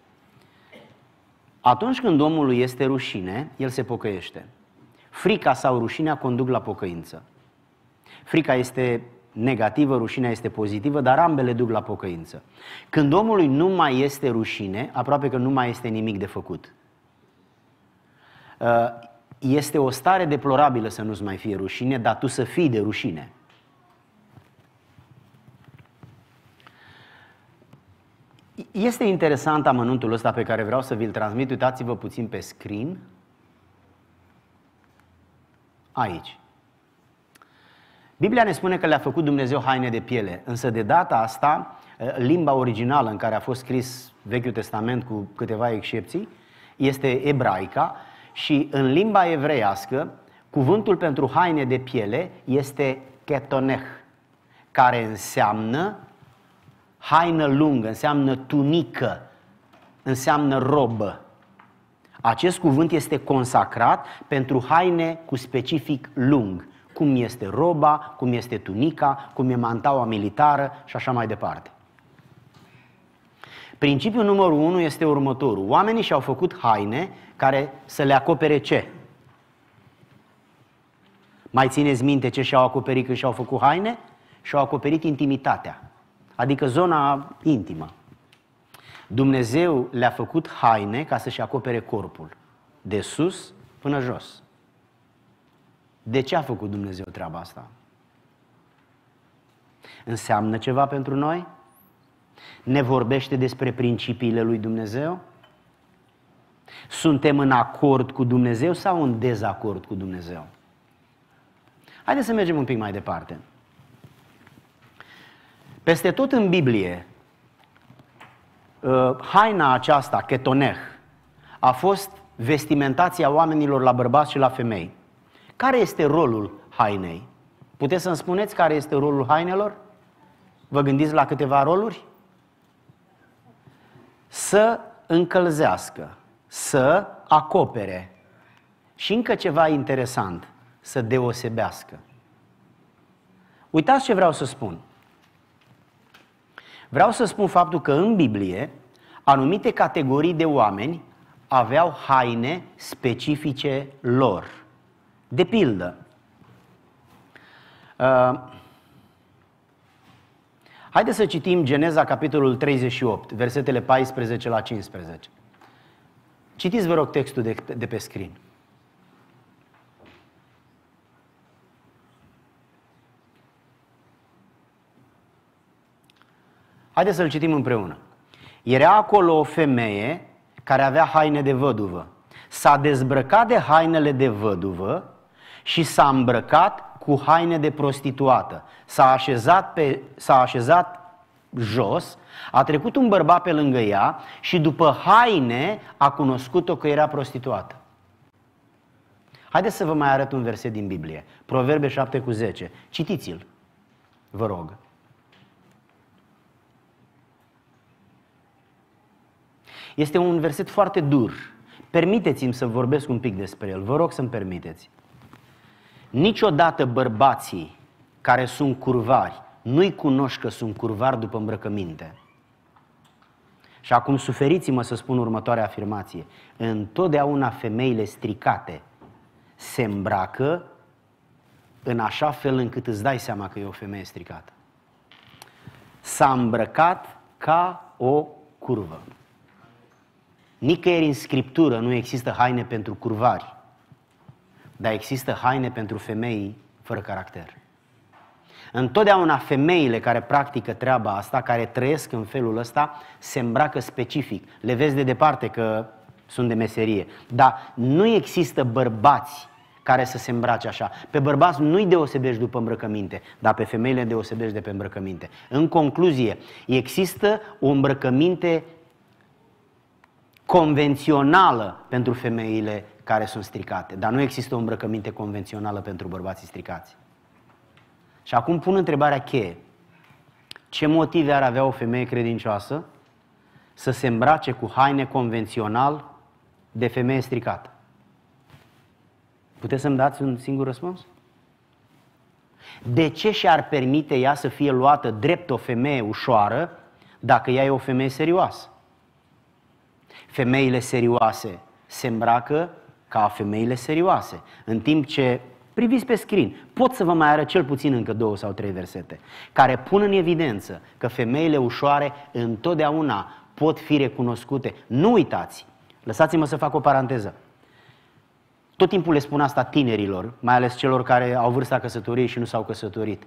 Atunci când omului este rușine, el se pocăiește. Frica sau rușinea conduc la pocăință. Frica este negativă, rușinea este pozitivă, dar ambele duc la pocăință. Când omului nu mai este rușine, aproape că nu mai este nimic de făcut. Este o stare deplorabilă să nu-ți mai fie rușine, dar tu să fii de rușine. Este interesant amănuntul ăsta pe care vreau să vi-l transmit. Uitați-vă puțin pe screen. Aici. Biblia ne spune că le-a făcut Dumnezeu haine de piele, însă de data asta, limba originală în care a fost scris Vechiul Testament, cu câteva excepții, este ebraica și în limba evreiască, cuvântul pentru haine de piele este ketonech, care înseamnă haină lungă, înseamnă tunică, înseamnă robă. Acest cuvânt este consacrat pentru haine cu specific lung, cum este roba, cum este tunica, cum e mantaua militară și așa mai departe. Principiul numărul 1 este următorul. Oamenii și-au făcut haine care să le acopere ce? Mai țineți minte ce și-au acoperit când și-au făcut haine? Și-au acoperit intimitatea, adică zona intimă. Dumnezeu le-a făcut haine ca să-și acopere corpul, de sus până jos. De ce a făcut Dumnezeu treaba asta? Înseamnă ceva pentru noi? Ne vorbește despre principiile lui Dumnezeu? Suntem în acord cu Dumnezeu sau în dezacord cu Dumnezeu? Haideți să mergem un pic mai departe. Peste tot în Biblie, haina aceasta, ketonech, a fost vestimentația oamenilor la bărbați și la femei. Care este rolul hainei? Puteți să-mi spuneți care este rolul hainelor? Vă gândiți la câteva roluri? Să încălzească, să acopere și încă ceva interesant, să deosebească. Uitați ce vreau să spun. Vreau să spun faptul că în Biblie anumite categorii de oameni aveau haine specifice lor. De pildă, haideți să citim Geneza, capitolul 38, versetele 14 la 15. Citiți, vă rog, textul de pe screen. Haideți să-l citim împreună. Era acolo o femeie care avea haine de văduvă. S-a dezbrăcat de hainele de văduvă și s-a îmbrăcat cu haine de prostituată. S-a așezat jos, a trecut un bărbat pe lângă ea și după haine a cunoscut-o că era prostituată. Haideți să vă mai arăt un verset din Biblie. Proverbe 7:10. Citiți-l, vă rog. Este un verset foarte dur. Permiteți-mi să vorbesc un pic despre el. Vă rog să-mi permiteți. Niciodată bărbații care sunt curvari nu-i cunoști că sunt curvari după îmbrăcăminte. Și acum suferiți-mă să spun următoarea afirmație. Întotdeauna femeile stricate se îmbracă în așa fel încât îți dai seama că e o femeie stricată. S-a îmbrăcat ca o curvă. Nicăieri în Scriptură nu există haine pentru curvari, dar există haine pentru femei fără caracter. Întotdeauna femeile care practică treaba asta, care trăiesc în felul ăsta, se îmbracă specific. Le vezi de departe că sunt de meserie. Dar nu există bărbați care să se îmbrace așa. Pe bărbați nu-i deosebești după îmbrăcăminte, dar pe femeile deosebești de pe îmbrăcăminte. În concluzie, există o îmbrăcăminte convențională pentru femeile care sunt stricate, dar nu există o îmbrăcăminte convențională pentru bărbații stricați. Și acum pun întrebarea cheie. Ce motive ar avea o femeie credincioasă să se îmbrace cu haine convențional de femeie stricată? Puteți să-mi dați un singur răspuns? De ce și-ar permite ea să fie luată drept o femeie ușoară dacă ea e o femeie serioasă? Femeile serioase se îmbracă ca femeile serioase, în timp ce, priviți pe screen, pot să vă mai arăt cel puțin încă 2 sau 3 versete, care pun în evidență că femeile ușoare întotdeauna pot fi recunoscute. Nu uitați, lăsați-mă să fac o paranteză. Tot timpul le spun asta tinerilor, mai ales celor care au vârsta căsătoriei și nu s-au căsătorit.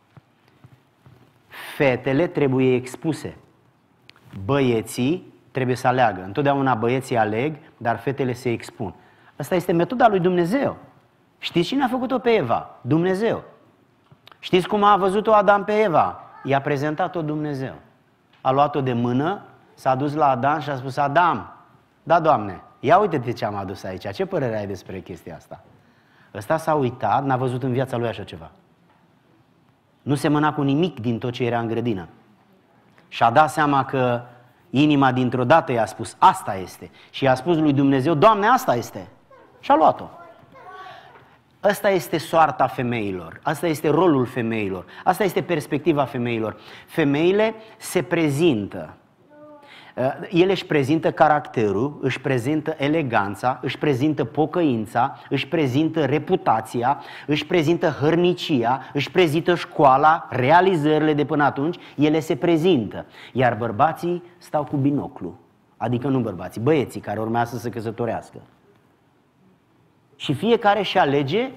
Fetele trebuie expuse, băieții trebuie să aleagă. Întotdeauna băieții aleg, dar fetele se expun. Asta este metoda lui Dumnezeu. Știți cine a făcut-o pe Eva? Dumnezeu. Știți cum a văzut-o Adam pe Eva? I-a prezentat-o Dumnezeu. A luat-o de mână, s-a dus la Adam și a spus: Adam, da, Doamne, ia uite-te ce am adus aici. Ce părere ai despre chestia asta? Ăsta s-a uitat, n-a văzut în viața lui așa ceva. Nu semăna cu nimic din tot ce era în grădină. Și-a dat seama că inima dintr-o dată i-a spus: asta este. Și i-a spus lui Dumnezeu: Doamne, asta este. Și a luat-o. Asta este soarta femeilor, asta este rolul femeilor, asta este perspectiva femeilor. Femeile se prezintă, ele își prezintă caracterul, își prezintă eleganța, își prezintă pocăința, își prezintă reputația, își prezintă hărnicia, își prezintă școala, realizările de până atunci, ele se prezintă. Iar bărbații stau cu binoclu, adică nu bărbații, băieții care urmează să se căsătorească. Și fiecare își alege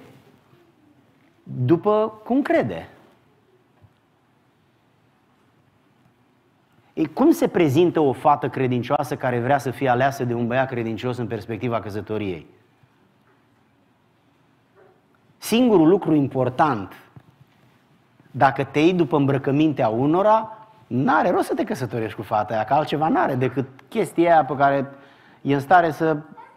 după cum crede. Cum se prezintă o fată credincioasă care vrea să fie aleasă de un băiat credincios în perspectiva căsătoriei? Singurul lucru important, dacă te iei după îmbrăcămintea unora, n-are rost să te căsătorești cu fata aia, că altceva n-are decât chestia aia pe care e în stare să...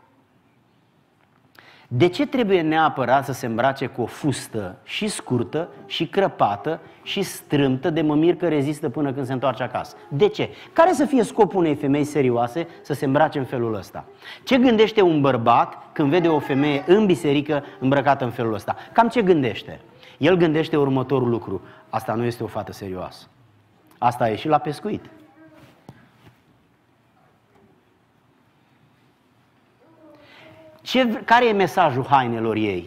De ce trebuie neapărat să se îmbrace cu o fustă și scurtă, și crăpată, și strâmtă, de mă mir că rezistă până când se întoarce acasă? De ce? Care să fie scopul unei femei serioase să se îmbrace în felul ăsta? Ce gândește un bărbat când vede o femeie în biserică îmbrăcată în felul ăsta? Cam ce gândește? El gândește următorul lucru: asta nu este o fată serioasă. Asta a ieșit la pescuit. Care e mesajul hainelor ei?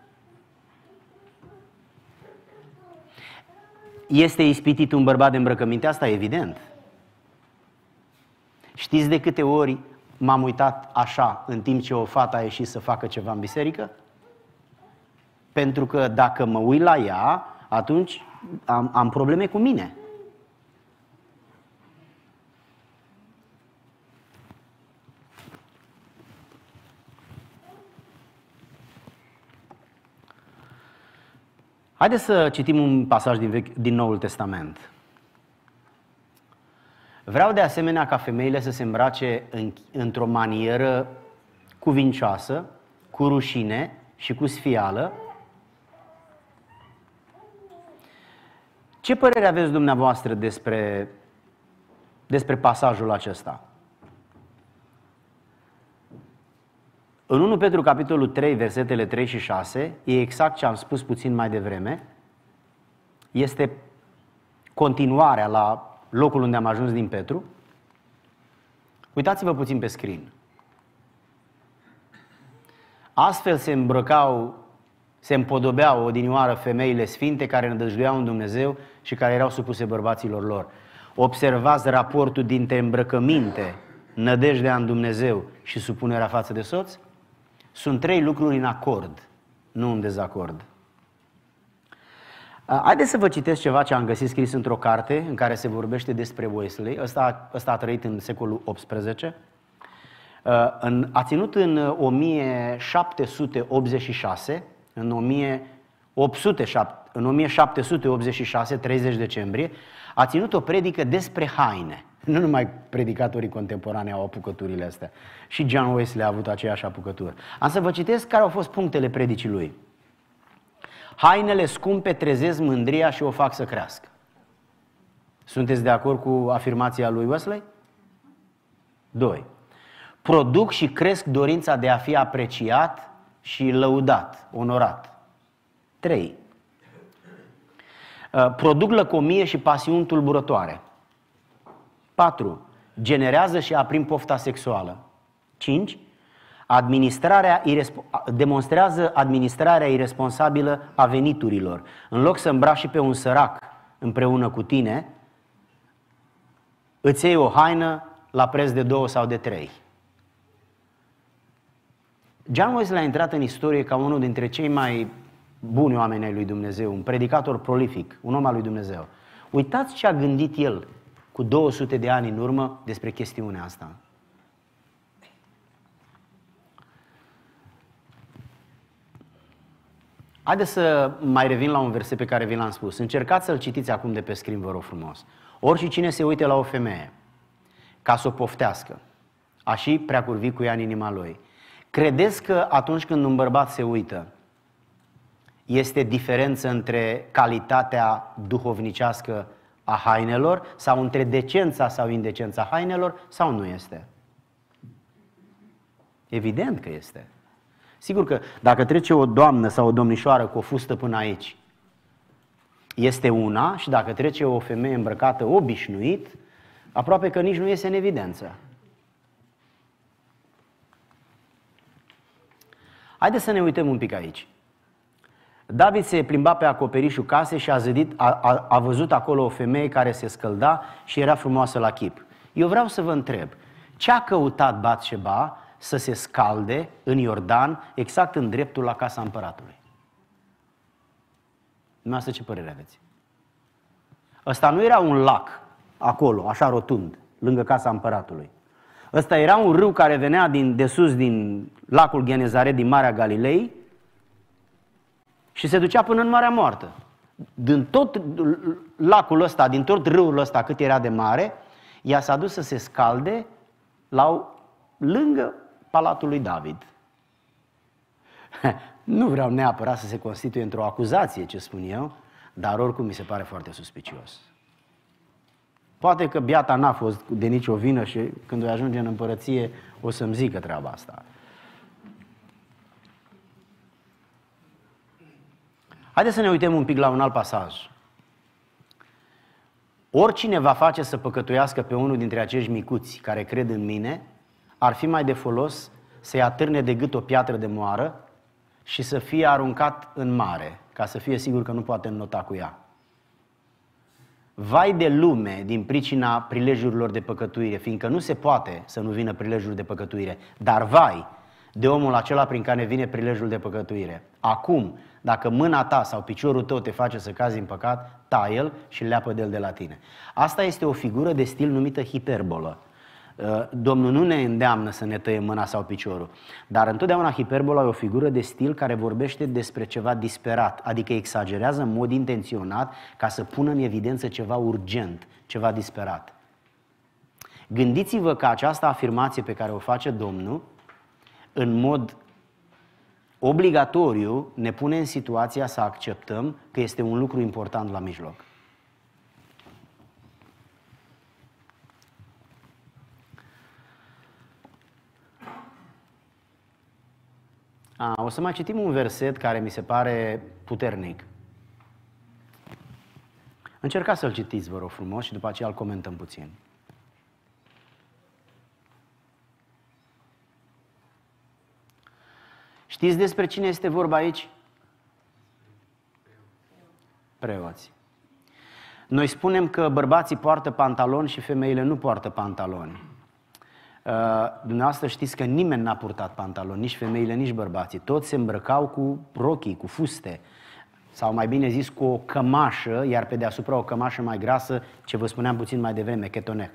Este ispitit un bărbat de îmbrăcăminte? Asta e evident. Știți de câte ori m-am uitat așa în timp ce o fată a ieșit să facă ceva în biserică? Pentru că dacă mă uit la ea, atunci am probleme cu mine. Haideți să citim un pasaj din Noul Testament. Vreau de asemenea ca femeile să se îmbrace într-o manieră cuvincioasă, cu rușine și cu sfială. Ce părere aveți dumneavoastră despre pasajul acesta? În 1 Petru, capitolul 3, versetele 3 și 6, e exact ce am spus puțin mai devreme. Este continuarea la locul unde am ajuns din Petru. Uitați-vă puțin pe screen. Astfel se împodobeau odinioară femeile sfinte care nădăjduiau în Dumnezeu și care erau supuse bărbaților lor. Observați raportul dintre îmbrăcăminte, nădejdea în Dumnezeu și supunerea față de soț? Sunt 3 lucruri în acord, nu în dezacord. Haideți să vă citesc ceva ce am găsit scris într-o carte în care se vorbește despre Wesley. Ăsta a trăit în secolul XVIII. A ținut în 1786, în 1786, 30 decembrie, a ținut o predică despre haine. Nu numai predicatorii contemporane au apucăturile astea. Și John Wesley a avut aceeași apucătură. Am să vă citesc care au fost punctele predicii lui. Hainele scumpe trezesc mândria și o fac să crească. Sunteți de acord cu afirmația lui Wesley? 2. Produc și cresc dorința de a fi apreciat și lăudat, onorat. 3. Produc lăcomie și pasiuni tulburătoare. 4. Generează și aprind pofta sexuală. 5. Demonstrează administrarea irresponsabilă a veniturilor. În loc să îmbraci pe un sărac împreună cu tine, îți iei o haină la preț de 2 sau de 3. John Wesley a intrat în istorie ca unul dintre cei mai buni oameni ai lui Dumnezeu, un predicator prolific, un om al lui Dumnezeu. Uitați ce a gândit el cu 200 de ani în urmă despre chestiunea asta. Haideți să mai revin la un verset pe care vi l-am spus. Încercați să-l citiți acum de pe screen, vă rog frumos. Oricine se uite la o femeie ca să o poftească, a și preacurvi cu ea în inima lui. Credeți că atunci când un bărbat se uită, este diferență între calitatea duhovnicească a hainelor sau între decența sau indecența hainelor sau nu este? Evident că este. Sigur că dacă trece o doamnă sau o domnișoară cu o fustă până aici, este una, și dacă trece o femeie îmbrăcată obișnuit, aproape că nici nu iese în evidență. Haideți să ne uităm un pic aici. David se plimba pe acoperișul casei și a văzut acolo o femeie care se scălda și era frumoasă la chip. Eu vreau să vă întreb, ce a căutat Batșeba să se scalde în Iordan, exact în dreptul la casa împăratului? Dumneavoastră ce părere aveți? Ăsta nu era un lac acolo, așa rotund, lângă casa împăratului. Ăsta era un râu care venea de sus din lacul Genezaret, din Marea Galilei, și se ducea până în Marea Moartă. Din tot lacul ăsta, din tot râul ăsta cât era de mare, ea s-a dus să se scalde lângă Palatul lui David. Nu vreau neapărat să se constituie într-o acuzație, ce spun eu, dar oricum mi se pare foarte suspicios. Poate că biata n-a fost de nicio vină și când o ajunge în împărăție o să-mi zică treaba asta. Haideți să ne uităm un pic la un alt pasaj. Oricine va face să păcătuiască pe unul dintre acești micuți care cred în mine, ar fi mai de folos să-i atârne de gât o piatră de moară și să fie aruncat în mare, ca să fie sigur că nu poate înnota cu ea. vai de lume din pricina prilejurilor de păcătuire, fiindcă nu se poate să nu vină prilejul de păcătuire, dar vai de omul acela prin care vine prilejul de păcătuire. Acum, dacă mâna ta sau piciorul tău te face să cazi în păcat, taie-l și leapă de el de la tine. Asta este o figură de stil numită hiperbolă. Domnul nu ne îndeamnă să ne tăiem mâna sau piciorul, dar întotdeauna hiperbola e o figură de stil care vorbește despre ceva disperat, adică exagerează în mod intenționat ca să pună în evidență ceva urgent, ceva disperat. Gândiți-vă că această afirmație pe care o face Domnul, în mod obligatoriu, ne pune în situația să acceptăm că este un lucru important la mijloc. O să mai citim un verset care mi se pare puternic. Încercați să-l citiți, vă rog frumos, și după aceea îl comentăm puțin. Știți despre cine este vorba aici? Preoți. Noi spunem că bărbații poartă pantaloni și femeile nu poartă pantaloni. Dumneavoastră știți că nimeni n-a purtat pantaloni, nici femeile, nici bărbații. Toți se îmbrăcau cu rochii, cu fuste, sau mai bine zis cu o cămașă, iar pe deasupra o cămașă mai grasă, ce vă spuneam puțin mai devreme, chetonec.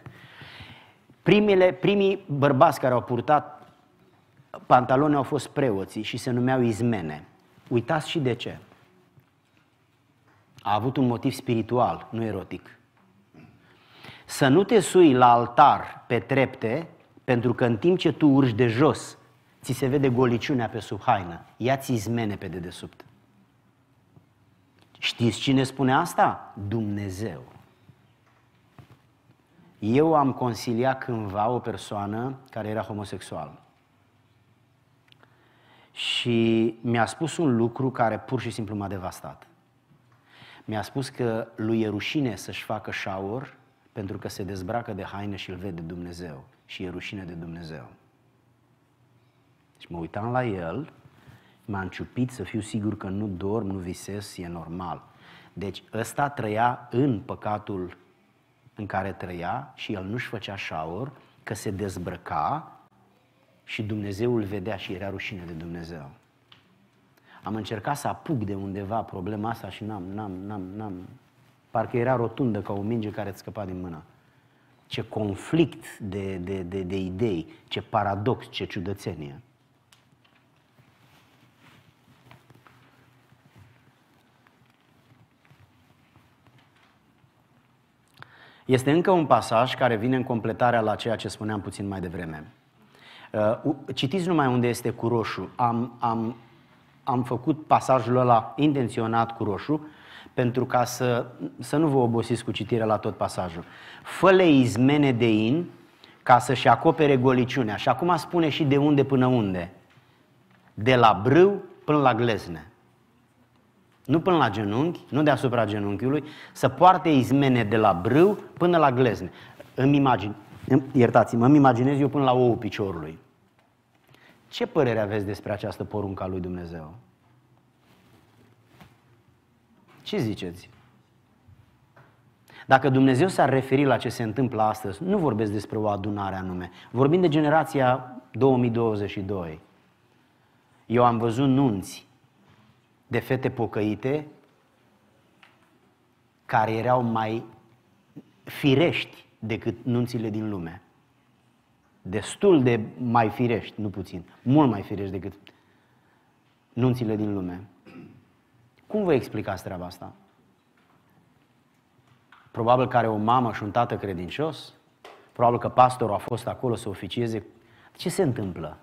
Primii bărbați care au purtat pantaloni au fost preoții și se numeau izmene. Uitați și de ce. A avut un motiv spiritual, nu erotic. Să nu te sui la altar pe trepte, pentru că în timp ce tu urci de jos, ți se vede goliciunea pe sub haină. Ia-ți izmene pe dedesubt. Știți cine spune asta? Dumnezeu. Eu am consiliat cândva o persoană care era homosexual. Și mi-a spus un lucru care pur și simplu m-a devastat. Mi-a spus că lui e rușine să-și facă shower pentru că se dezbracă de haină și îl vede Dumnezeu. Și e rușine de Dumnezeu. Și mă uitam la el, m-am ciupit să fiu sigur că nu dorm, nu visez, e normal. Deci ăsta trăia în păcatul în care trăia și el nu-și făcea shower, că se dezbrăca și Dumnezeu îl vedea și era rușine de Dumnezeu. Am încercat să apuc de undeva problema asta și n-am. Parcă era rotundă ca o minge care îți scăpa din mână. Ce conflict de idei, ce paradox, ce ciudățenie. Este încă un pasaj care vine în completarea la ceea ce spuneam puțin mai devreme. Citiți numai unde este cu roșu. Am făcut pasajul ăla intenționat cu roșu, pentru ca să nu vă obosiți cu citirea la tot pasajul. Fă-le izmene de in ca să-și acopere goliciunea. Și acum spune și de unde până unde. De la brâu până la glezne. Nu până la genunchi, nu deasupra genunchiului, să poarte izmene de la brâu până la glezne. Iertați-mă, îmi imaginez eu până la oul piciorului. Ce părere aveți despre această poruncă a lui Dumnezeu? Ce ziceți? Dacă Dumnezeu s-ar referi la ce se întâmplă astăzi, nu vorbesc despre o adunare anume, vorbim de generația 2022. Eu am văzut nunți de fete pocăite care erau mai firești decât nunțile din lume. Destul de mai firești, nu puțin, mult mai firești decât nunțile din lume. Cum vă explicați treaba asta? Probabil că are o mamă și un tată credincios? Probabil că pastorul a fost acolo să oficieze. Ce se întâmplă?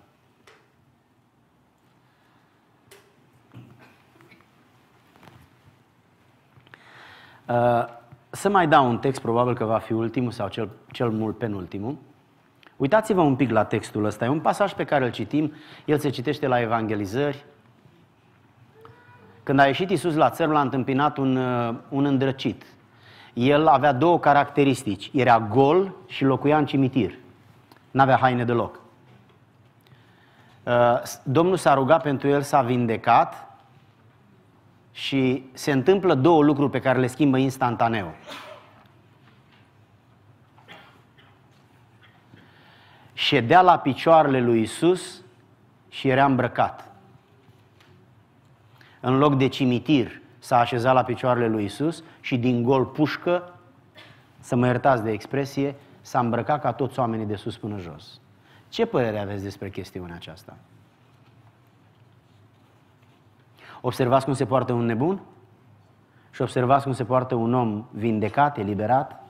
Să mai dau un text, probabil că va fi ultimul sau cel mult penultimul. Uitați-vă un pic la textul ăsta. E un pasaj pe care îl citim, el se citește la evangelizări. Când a ieșit Iisus la țărm, l-a întâmpinat un îndrăcit. El avea două caracteristici. Era gol și locuia în cimitir. N-avea haine deloc. Domnul s-a rugat pentru el, s-a vindecat și se întâmplă două lucruri pe care le schimbă instantaneu. ședea la picioarele lui Iisus și era îmbrăcat. În loc de cimitir s-a așezat la picioarele lui Iisus și din gol pușcă, să mă iertați de expresie, s-a îmbrăcat ca toți oamenii de sus până jos. Ce părere aveți despre chestiunea aceasta? Observați cum se poartă un nebun? Și observați cum se poartă un om vindecat, eliberat?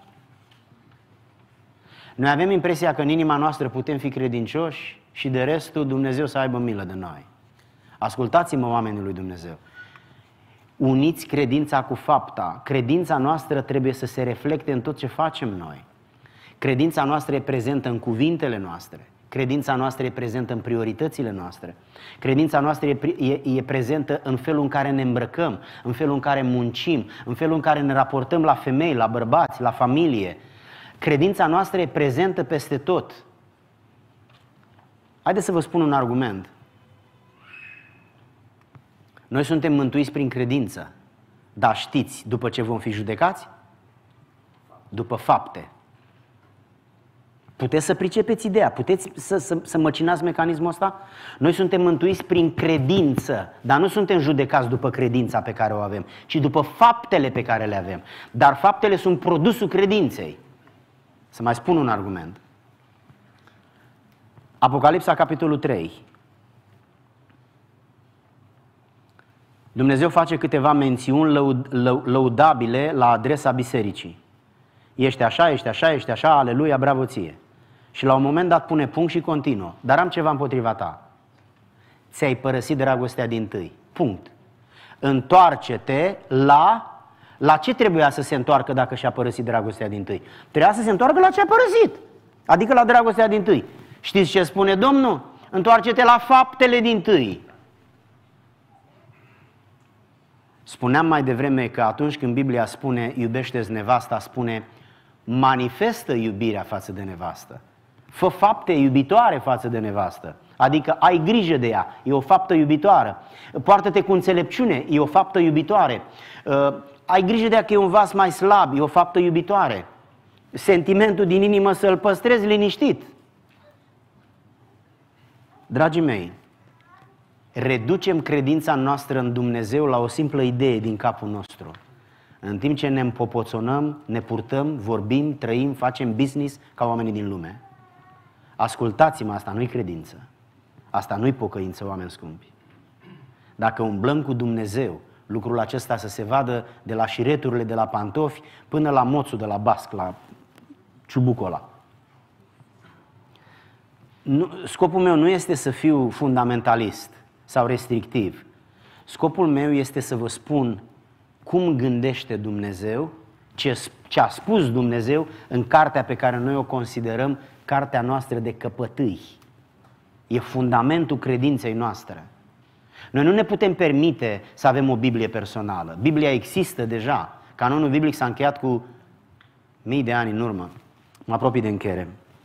Noi avem impresia că în inima noastră putem fi credincioși și de restul Dumnezeu să aibă milă de noi. Ascultați-mă, oamenii lui Dumnezeu. Uniți credința cu fapta. Credința noastră trebuie să se reflecte în tot ce facem noi. Credința noastră e prezentă în cuvintele noastre. Credința noastră e prezentă în prioritățile noastre. Credința noastră e prezentă în felul în care ne îmbrăcăm, în felul în care muncim, în felul în care ne raportăm la femei, la bărbați, la familie. Credința noastră e prezentă peste tot. Haideți să vă spun un argument. Noi suntem mântuiți prin credință, dar știți după ce vom fi judecați? După fapte. Puteți să pricepeți ideea, puteți să măcinați mecanismul ăsta? Noi suntem mântuiți prin credință, dar nu suntem judecați după credința pe care o avem, ci după faptele pe care le avem. Dar faptele sunt produsul credinței. Să mai spun un argument. Apocalipsa, capitolul 3. Dumnezeu face câteva mențiuni lăudabile la adresa bisericii. Ești așa, ești așa, ești așa, aleluia, bravo ție. Și la un moment dat pune punct și continuă. Dar am ceva împotriva ta. Ți-ai părăsit dragostea dintâi. Punct. Întoarce-te la ce trebuia să se întoarcă dacă și-a părăsit dragostea dintâi? Trebuia să se întoarcă la ce a părăsit. Adică la dragostea dintâi. Știți ce spune Domnul? Întoarce-te la faptele dintâi. Spuneam mai devreme că atunci când Biblia spune iubește-ți nevasta, spune manifestă iubirea față de nevastă. Fă fapte iubitoare față de nevastă. Adică ai grijă de ea, e o faptă iubitoare. Poartă-te cu înțelepciune, e o faptă iubitoare. Ai grijă de ea că e un vas mai slab, e o faptă iubitoare. Sentimentul din inimă să-l păstrezi liniștit. Dragii mei, reducem credința noastră în Dumnezeu la o simplă idee din capul nostru. În timp ce ne împopoțonăm, ne purtăm, vorbim, trăim, facem business ca oamenii din lume. Ascultați-mă, asta nu-i credință. Asta nu-i pocăință, oameni scumpi. Dacă umblăm cu Dumnezeu, lucrul acesta să se vadă de la șireturile de la pantofi până la moțul de la basc, la ciubucul ăla. Scopul meu nu este să fiu fundamentalist sau restrictiv. Scopul meu este să vă spun cum gândește Dumnezeu, ce a spus Dumnezeu în cartea pe care noi o considerăm cartea noastră de căpătâi. E fundamentul credinței noastre. Noi nu ne putem permite să avem o Biblie personală. Biblia există deja. Canonul biblic s-a încheiat cu mii de ani în urmă. Mă apropii de încheiere.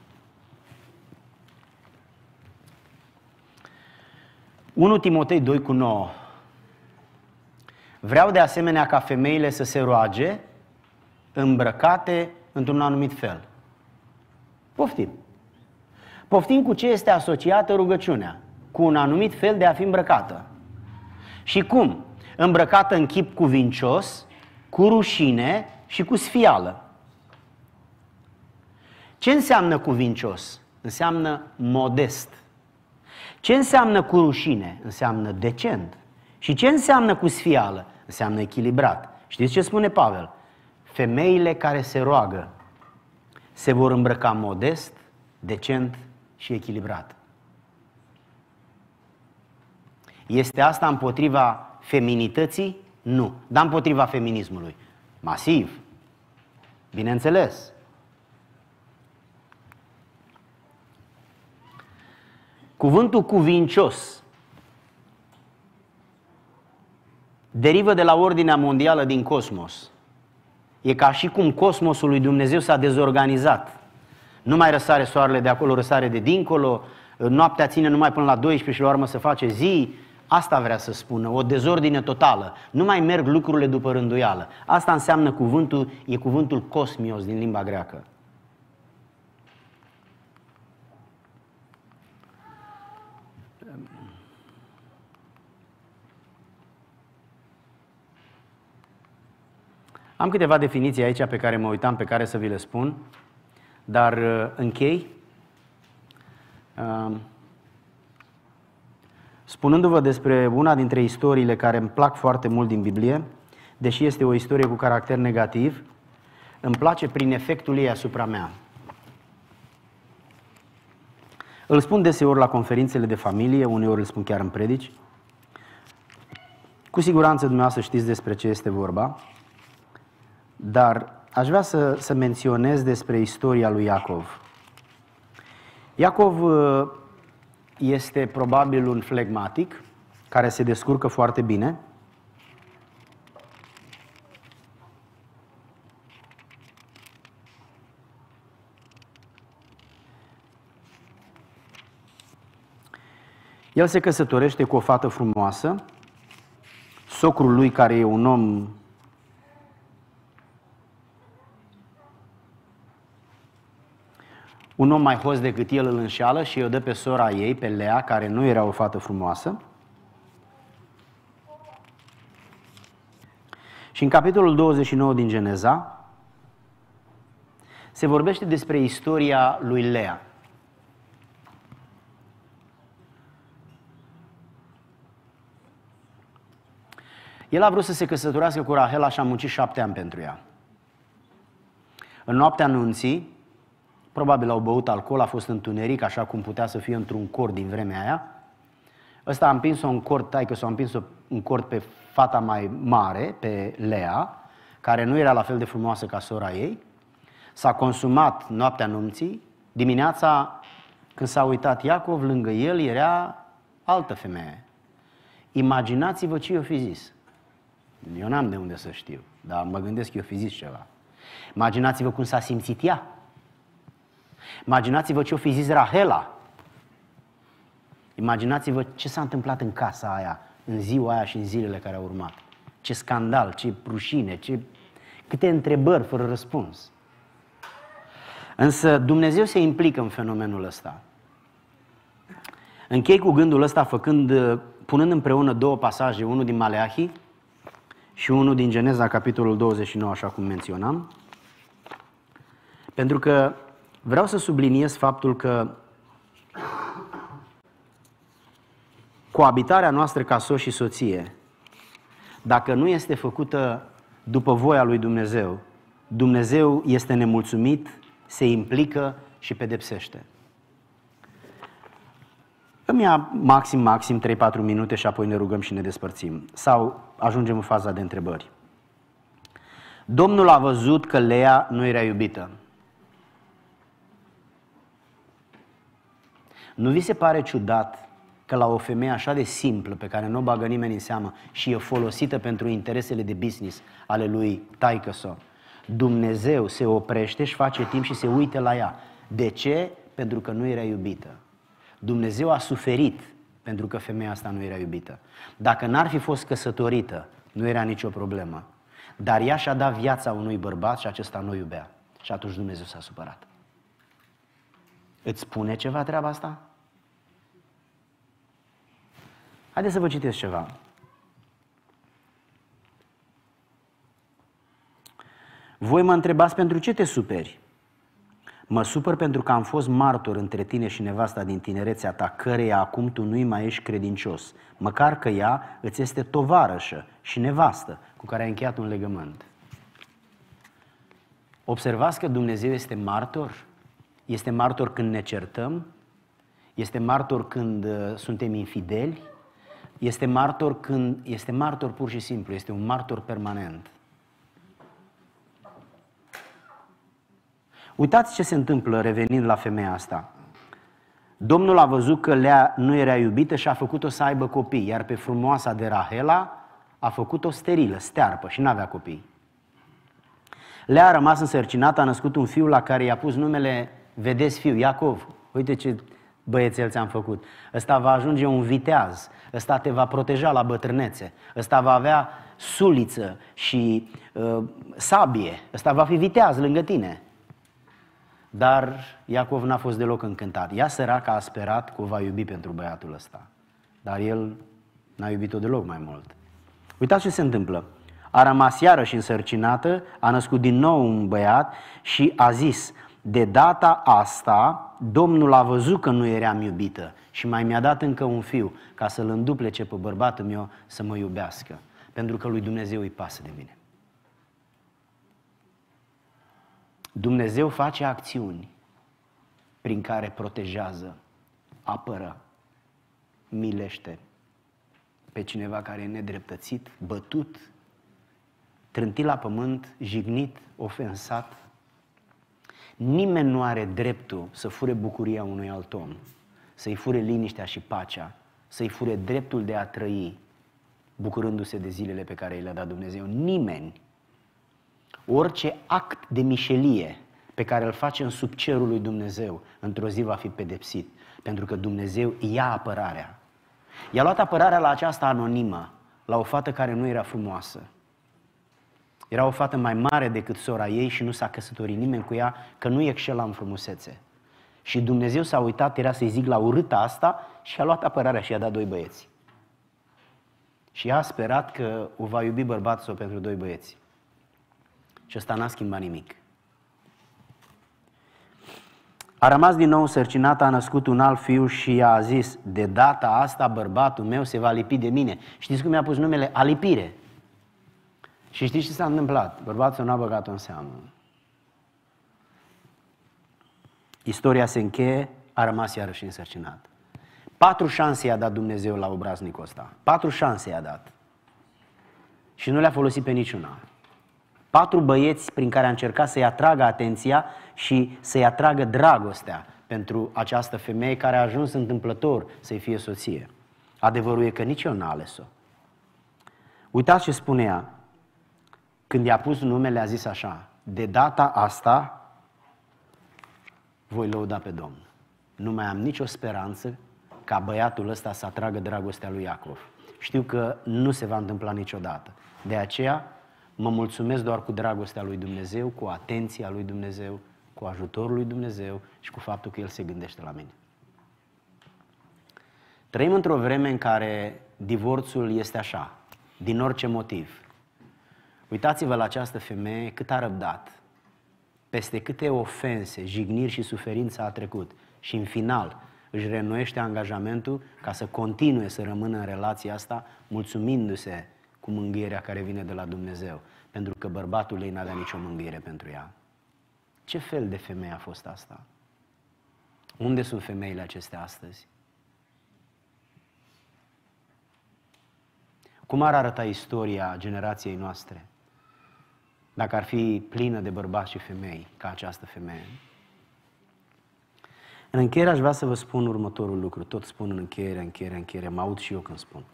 Unu Timotei 2:9. Vreau de asemenea ca femeile să se roage îmbrăcate într-un anumit fel. Poftim. Poftim cu ce este asociată rugăciunea. Cu un anumit fel de a fi îmbrăcată. Și cum? Îmbrăcată în chip cuvincios, cu rușine și cu sfială. Ce înseamnă cuvincios? Înseamnă modest. Ce înseamnă cu rușine? Înseamnă decent. Și ce înseamnă cu sfială? Înseamnă echilibrat. Știți ce spune Pavel? Femeile care se roagă se vor îmbrăca modest, decent și echilibrat. Este asta împotriva feminității? Nu. Dar împotriva feminismului? Masiv. Bineînțeles. Cuvântul cuvincios derivă de la ordinea mondială din cosmos. E ca și cum cosmosul lui Dumnezeu s-a dezorganizat. Nu mai răsare soarele de acolo, răsare de dincolo, noaptea ține numai până la 12 și la urmă se face zi. Asta vrea să spună, o dezordine totală. Nu mai merg lucrurile după rânduială. Asta înseamnă cuvântul, e cuvântul cosmios din limba greacă. Am câteva definiții aici pe care mă uitam, pe care să vi le spun, dar închei spunându-vă despre una dintre istoriile care îmi plac foarte mult din Biblie, deși este o istorie cu caracter negativ, îmi place prin efectul ei asupra mea. Îl spun deseori la conferințele de familie, uneori îl spun chiar în predici. Cu siguranță dumneavoastră știți despre ce este vorba, dar aș vrea să menționez despre istoria lui Iacov. Iacov este probabil un flegmatic care se descurcă foarte bine. El se căsătorește cu o fată frumoasă, socrul lui, care e un om mai host decât el, îl înșeală și o dă pe sora ei, pe Lea, care nu era o fată frumoasă. Și în capitolul 29 din Geneza se vorbește despre istoria lui Lea. El a vrut să se căsătorească cu Rahela și a muncit 7 ani pentru ea. În noaptea nunții, probabil au băut alcool, a fost întuneric, așa cum putea să fie într-un cort din vremea aia. Ăsta a împins-o în cort, taică-s-o a împins-o în cort pe fata mai mare, pe Lea, care nu era la fel de frumoasă ca sora ei. S-a consumat noaptea nunții. Dimineața, când s-a uitat Iacov, lângă el era altă femeie. Imaginați-vă ce i-o fi zis. Eu n-am de unde să știu, dar mă gândesc că i-o fi zis ceva. Imaginați-vă cum s-a simțit ea. Imaginați-vă ce o fi zis Rahela. Imaginați-vă ce s-a întâmplat în casa aia, în ziua aia și în zilele care au urmat. Ce scandal, ce rușine, câte întrebări fără răspuns. Însă Dumnezeu se implică în fenomenul ăsta. Închei cu gândul ăsta punând împreună două pasaje, unul din Maleahi și unul din Geneza, capitolul 29, așa cum menționam, pentru că vreau să subliniez faptul că coabitarea noastră ca soț și soție, dacă nu este făcută după voia lui Dumnezeu, Dumnezeu este nemulțumit, se implică și pedepsește. Îmi ia maxim 3-4 minute și apoi ne rugăm și ne despărțim. Sau ajungem în faza de întrebări. Domnul a văzut că Lea nu era iubită. Nu vi se pare ciudat că la o femeie așa de simplă, pe care nu o bagă nimeni în seamă și e folosită pentru interesele de business ale lui taică-so, Dumnezeu se oprește și face timp și se uită la ea. De ce? Pentru că nu era iubită. Dumnezeu a suferit pentru că femeia asta nu era iubită. Dacă n-ar fi fost căsătorită, nu era nicio problemă. Dar ea și-a dat viața unui bărbat și acesta nu iubea. Și atunci Dumnezeu s-a supărat. Îți spune ceva treaba asta? Haideți să vă citesc ceva. Voi mă întrebați pentru ce te superi? Mă supăr pentru că am fost martor între tine și nevasta din tinerețea ta, căreia acum tu nu-i mai ești credincios, măcar că ea îți este tovarășă și nevastă cu care ai încheiat un legământ. Observați că Dumnezeu este martor? Este martor când ne certăm? Este martor când suntem infideli? Este martor pur și simplu, este un martor permanent. Uitați ce se întâmplă revenind la femeia asta. Domnul a văzut că Lea nu era iubită și a făcut-o să aibă copii, iar pe frumoasa de Rahela a făcut-o sterilă, stearpă și n-avea copii. Lea a rămas însărcinată, a născut un fiu la care i-a pus numele, vedeți fiu, Iacov. Uite ce băiețel ți-am făcut. Ăsta va ajunge un viteaz, ăsta te va proteja la bătrânețe, ăsta va avea suliță și sabie, ăsta va fi viteaz lângă tine. Dar Iacov n-a fost deloc încântat. Ea săraca a sperat că o va iubi pentru băiatul ăsta. dar el n-a iubit-o deloc mai mult. Uitați ce se întâmplă. A rămas iarăși însărcinată, a născut din nou un băiat și a zis: de data asta Domnul a văzut că nu eram iubită și mai mi-a dat încă un fiu ca să-l înduplece pe bărbatul meu să mă iubească, pentru că lui Dumnezeu îi pasă de mine. Dumnezeu face acțiuni prin care protejează, apără, milește pe cineva care e nedreptățit, bătut, trântit la pământ, jignit, ofensat. Nimeni nu are dreptul să fure bucuria unui alt om, să-i fure liniștea și pacea, să-i fure dreptul de a trăi bucurându-se de zilele pe care i le-a dat Dumnezeu. Nimeni. Orice act de mișelie pe care îl facem sub cerul lui Dumnezeu, într-o zi va fi pedepsit, pentru că Dumnezeu ia apărarea. I-a luat apărarea la aceasta anonimă, la o fată care nu era frumoasă. Era o fată mai mare decât sora ei și nu s-a căsătorit nimeni cu ea, că nu excela în frumusețe. Și Dumnezeu s-a uitat, era să-i zic, la urâta asta și a luat apărarea și i-a dat 2 băieți. Și ea a sperat că o va iubi bărbatul său pentru 2 băieți. Și ăsta n-a schimbat nimic. A rămas din nou însărcinată, a născut un alt fiu și a zis: de data asta bărbatul meu se va lipi de mine. Știți cum i-a pus numele? Alipire. Și știți ce s-a întâmplat? Bărbatul n-a băgat-o în seamă. Istoria se încheie, a rămas iarăși însărcinat. 4 șanse i-a dat Dumnezeu la obraznicul ăsta. 4 șanse i-a dat. Și nu le-a folosit pe niciuna. 4 băieți prin care a încercat să-i atragă atenția și să-i atragă dragostea pentru această femeie care a ajuns întâmplător să-i fie soție. Adevărul e că nici eu n-a ales-o. Uitați ce spune ea. Când i-a pus numele, a zis așa: de data asta voi lăuda pe Domnul. Nu mai am nicio speranță ca băiatul ăsta să atragă dragostea lui Iacov. Știu că nu se va întâmpla niciodată. De aceea mă mulțumesc doar cu dragostea lui Dumnezeu, cu atenția lui Dumnezeu, cu ajutorul lui Dumnezeu și cu faptul că El se gândește la mine. Trăim într-o vreme în care divorțul este așa, din orice motiv. Uitați-vă la această femeie cât a răbdat, peste câte ofense, jigniri și suferință a trecut și în final își reînnoiește angajamentul ca să continue să rămână în relația asta, mulțumindu-se cu mângâierea care vine de la Dumnezeu, pentru că bărbatul ei n-avea nicio mângâiere pentru ea. Ce fel de femeie a fost asta? Unde sunt femeile acestea astăzi? Cum ar arăta istoria generației noastre dacă ar fi plină de bărbați și femei ca această femeie? În încheiere aș vrea să vă spun următorul lucru. Tot spun în încheiere, mă aud și eu când spun.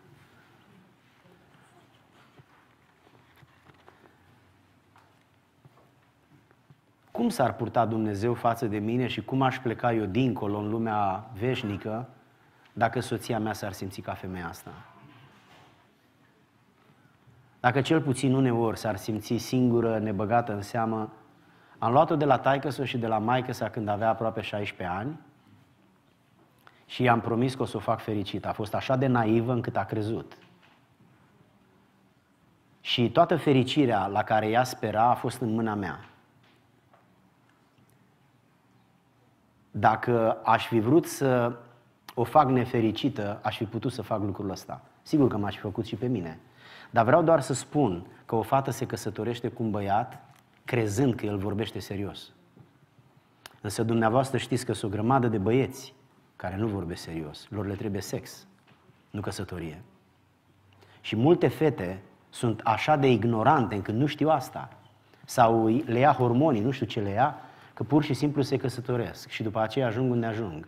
Cum s-ar purta Dumnezeu față de mine și cum aș pleca eu dincolo în lumea veșnică dacă soția mea s-ar simți ca femeia asta? Dacă cel puțin uneori s-ar simți singură, nebăgată în seamă. Am luat-o de la taică-s-o și de la maică-sa când avea aproape 16 ani și i-am promis că o să o fac fericită. A fost așa de naivă încât a crezut. Și toată fericirea la care ea spera a fost în mâna mea. Dacă aș fi vrut să o fac nefericită, aș fi putut să fac lucrul ăsta. Sigur că m-aș fi făcut și pe mine. Dar vreau doar să spun că o fată se căsătorește cu un băiat crezând că el vorbește serios. Însă dumneavoastră știți că sunt o grămadă de băieți care nu vorbesc serios. Lor le trebuie sex, nu căsătorie. Și multe fete sunt așa de ignorante încât nu știu asta. Sau le ia hormonii, nu știu ce le ia, că pur și simplu se căsătoresc și după aceea ajung unde ajung.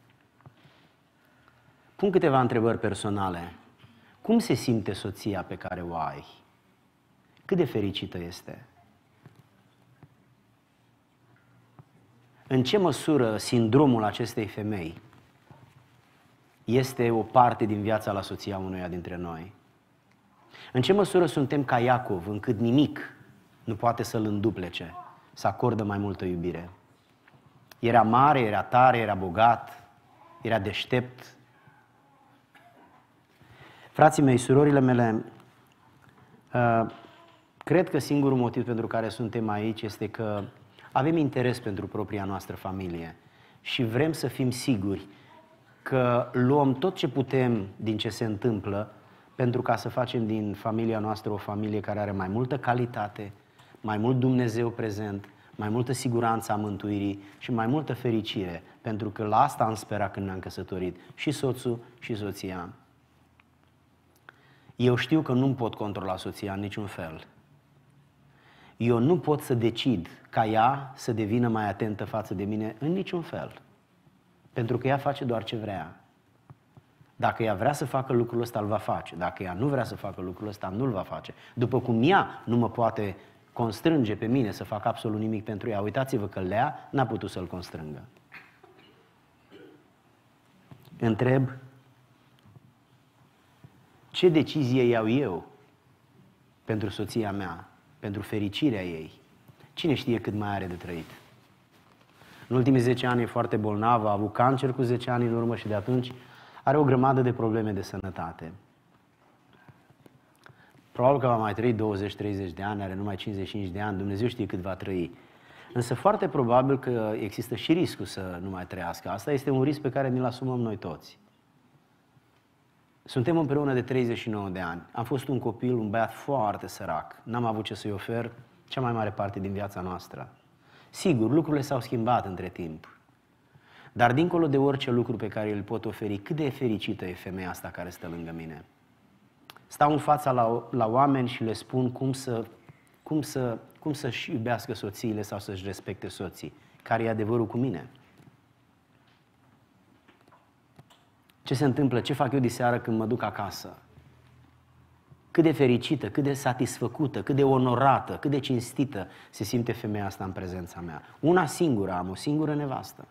Pun câteva întrebări personale. Cum se simte soția pe care o ai? Cât de fericită este? În ce măsură sindromul acestei femei este o parte din viața la soția unuia dintre noi? În ce măsură suntem ca Iacov, încât nimic nu poate să-l înduplece, să acordă mai multă iubire? Era mare, era tare, era bogat, era deștept. Frații mei, surorile mele, cred că singurul motiv pentru care suntem aici este că avem interes pentru propria noastră familie și vrem să fim siguri că luăm tot ce putem din ce se întâmplă pentru ca să facem din familia noastră o familie care are mai multă calitate, mai mult Dumnezeu prezent, mai multă siguranță a mântuirii și mai multă fericire, pentru că la asta am sperat când ne-am căsătorit, și soțul și soția. Eu știu că nu pot controla soția în niciun fel. Eu nu pot să decid ca ea să devină mai atentă față de mine în niciun fel. Pentru că ea face doar ce vrea. Dacă ea vrea să facă lucrul ăsta, îl va face. Dacă ea nu vrea să facă lucrul ăsta, nu-l va face. După cum ea nu mă poate constrânge pe mine să fac absolut nimic pentru ea. Uitați-vă că Lea n-a putut să-l constrângă. Întreb, ce decizie iau eu pentru soția mea, pentru fericirea ei? Cine știe cât mai are de trăit? În ultimii 10 ani e foarte bolnavă, a avut cancer cu 10 ani în urmă și de atunci are o grămadă de probleme de sănătate. Probabil că va mai trăi 20-30 de ani, are numai 55 de ani, Dumnezeu știe cât va trăi. Însă foarte probabil că există și riscul să nu mai trăiască. Asta este un risc pe care ni-l asumăm noi toți. Suntem împreună de 39 de ani. Am fost un copil, un băiat foarte sărac. N-am avut ce să-i ofer cea mai mare parte din viața noastră. Sigur, lucrurile s-au schimbat între timp. Dar dincolo de orice lucru pe care îl pot oferi, cât de fericită e femeia asta care stă lângă mine. Stau în fața la oameni și le spun cum să-și iubească soțiile sau să-și respecte soții. Care e adevărul cu mine? Ce se întâmplă? Ce fac eu diseară când mă duc acasă? Cât de fericită, cât de satisfăcută, cât de onorată, cât de cinstită se simte femeia asta în prezența mea. Una singură am, o singură nevastă.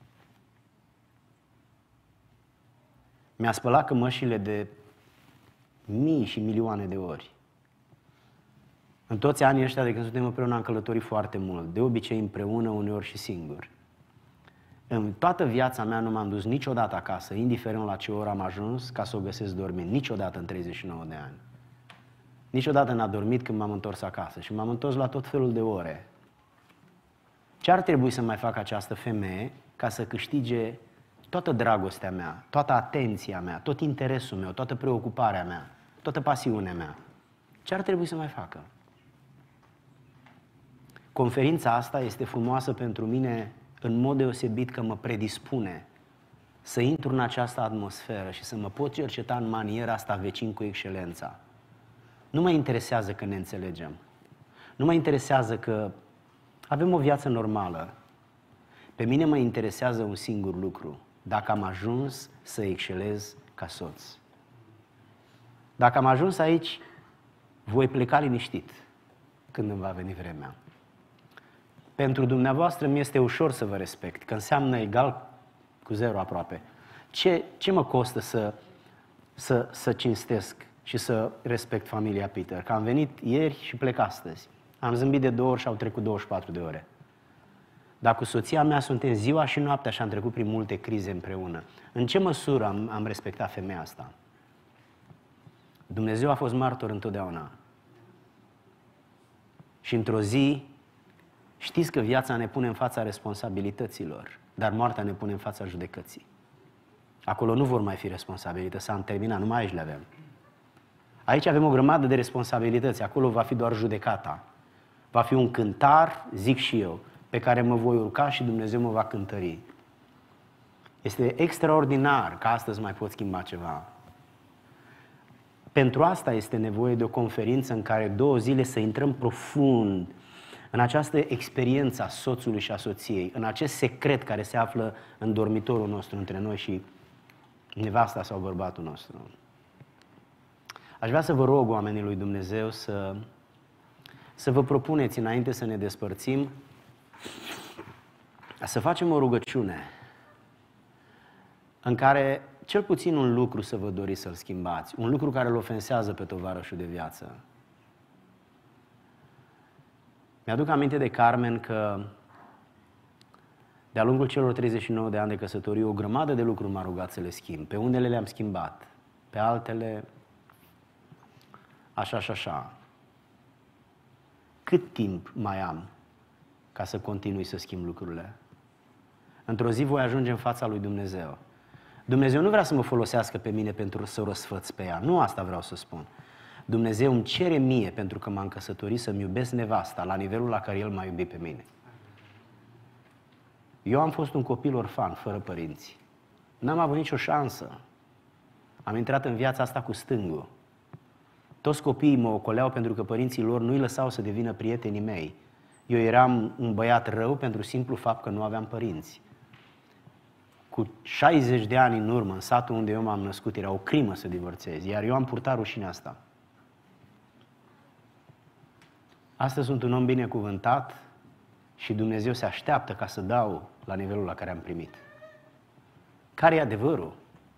Mi-a spălat cămășile de mii și milioane de ori. În toți anii ăștia de când suntem împreună am călătorit foarte mult, de obicei împreună, uneori și singur. În toată viața mea nu m-am dus niciodată acasă, indiferent la ce oră am ajuns, ca să o găsesc dormind. Niciodată în 39 de ani. Niciodată n-a dormit când m-am întors acasă și m-am întors la tot felul de ore. Ce ar trebui să mai facă această femeie ca să câștige toată dragostea mea, toată atenția mea, tot interesul meu, toată preocuparea mea, toată pasiunea mea? Ce ar trebui să mai facă? Conferința asta este frumoasă pentru mine în mod deosebit că mă predispune să intru în această atmosferă și să mă pot cerceta în maniera asta vecin cu excelența. Nu mă interesează că ne înțelegem. Nu mă interesează că avem o viață normală. Pe mine mă interesează un singur lucru. Dacă am ajuns să excelez ca soț. Dacă am ajuns aici, voi pleca liniștit când îmi va veni vremea. Pentru dumneavoastră mi este ușor să vă respect, că înseamnă egal cu zero aproape. Ce mă costă să cinstesc și să respect familia Peter? Că am venit ieri și plec astăzi. Am zâmbit de 2 ori și au trecut 24 de ore. Dar cu soția mea suntem ziua și noaptea și am trecut prin multe crize împreună. În ce măsură am respectat femeia asta? Dumnezeu a fost martor întotdeauna. Și într-o zi, știți că viața ne pune în fața responsabilităților, dar moartea ne pune în fața judecății. Acolo nu vor mai fi responsabilități, s-a terminat, numai aici le avem. Aici avem o grămadă de responsabilități, acolo va fi doar judecata. Va fi un cântar, zic și eu, pe care mă voi urca și Dumnezeu mă va cântări. Este extraordinar că astăzi mai pot schimba ceva. Pentru asta este nevoie de o conferință în care 2 zile să intrăm profund în această experiență a soțului și a soției, în acest secret care se află în dormitorul nostru între noi și nevasta sau bărbatul nostru. Aș vrea să vă rog, oamenii lui Dumnezeu, să vă propuneți înainte să ne despărțim, să facem o rugăciune în care cel puțin un lucru să vă doriți să-l schimbați, un lucru care îl ofensează pe tovarășul de viață. Mi-aduc aminte de Carmen că de-a lungul celor 39 de ani de căsătorie, o grămadă de lucruri m-a rugat să le schimb. Pe unele le-am schimbat, pe altele așa și așa. Cât timp mai am ca să continui să schimb lucrurile? Într-o zi voi ajunge în fața lui Dumnezeu. Dumnezeu nu vrea să mă folosească pe mine pentru să o răsfăț pe ea. Nu asta vreau să spun. Dumnezeu îmi cere mie, pentru că m-am căsătorit, să-mi iubesc nevasta la nivelul la care El m-a iubit pe mine. Eu am fost un copil orfan, fără părinți. N-am avut nicio șansă. Am intrat în viața asta cu stângul. Toți copiii mă ocoleau pentru că părinții lor nu îi lăsau să devină prietenii mei. Eu eram un băiat rău pentru simplu fapt că nu aveam părinți. Cu 60 de ani în urmă, în satul unde eu m-am născut, era o crimă să divorțez, iar eu am purtat rușinea asta. Astăzi sunt un om binecuvântat și Dumnezeu se așteaptă ca să dau la nivelul la care am primit. Care e adevărul?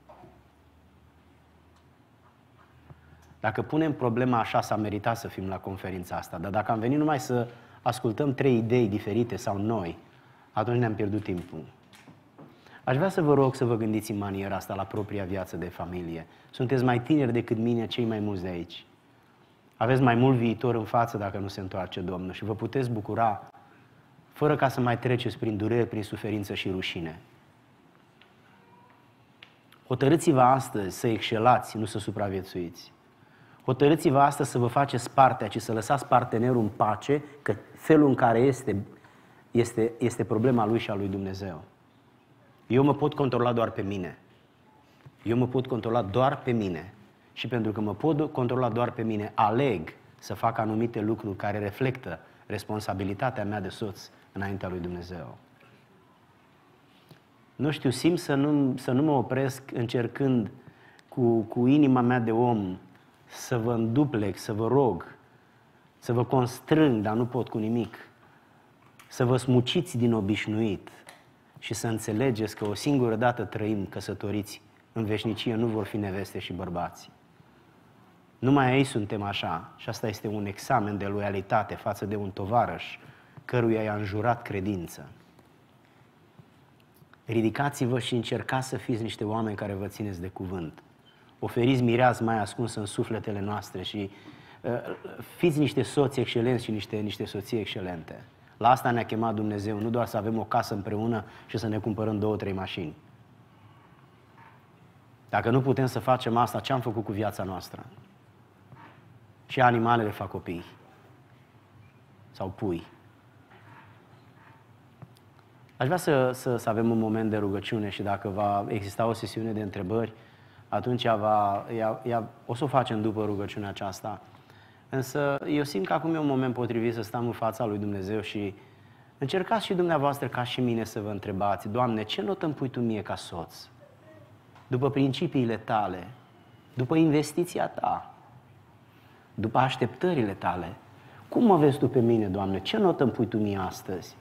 Dacă punem problema așa, s-a meritat să fim la conferința asta, dar dacă am venit numai să ascultăm 3 idei diferite sau noi, atunci ne-am pierdut timpul. Aș vrea să vă rog să vă gândiți în maniera asta la propria viață de familie. Sunteți mai tineri decât mine, cei mai mulți de aici. Aveți mai mult viitor în față dacă nu se întoarce Domnul și vă puteți bucura fără ca să mai treceți prin dureri, prin suferință și rușine. Hotărâți-vă astăzi să excelați, nu să supraviețuiți. Hotărâți-vă astăzi să vă faceți partea, ci să lăsați partenerul în pace, că felul în care este problema lui și a lui Dumnezeu. Eu mă pot controla doar pe mine. Eu mă pot controla doar pe mine. Și pentru că mă pot controla doar pe mine, aleg să fac anumite lucruri care reflectă responsabilitatea mea de soț înaintea lui Dumnezeu. Nu știu, simt să nu mă opresc încercând cu inima mea de om să vă înduplec, să vă rog, să vă constrâng, dar nu pot cu nimic, să vă smuciți din obișnuit și să înțelegeți că o singură dată trăim căsătoriți, în veșnicie nu vor fi neveste și bărbați. Numai aici suntem așa și asta este un examen de loialitate față de un tovarăș căruia i-a înjurat credință. Ridicați-vă și încercați să fiți niște oameni care vă țineți de cuvânt. Oferiți mireaz mai ascuns în sufletele noastre și fiți niște soți excelenți și niște soții excelente. La asta ne-a chemat Dumnezeu, nu doar să avem o casă împreună și să ne cumpărăm 2-3 mașini. Dacă nu putem să facem asta, ce am făcut cu viața noastră? Și animalele fac copii. Sau pui. Aș vrea să avem un moment de rugăciune și dacă va exista o sesiune de întrebări, atunci o să o facem după rugăciunea aceasta. Însă eu simt că acum e un moment potrivit să stăm în fața lui Dumnezeu și încercați și dumneavoastră ca și mine să vă întrebați: Doamne, ce notă îmi pui Tu mie ca soț? După principiile Tale, după investiția Ta, după așteptările Tale, cum mă vezi Tu pe mine, Doamne? Ce notă îmi pui Tu mie astăzi?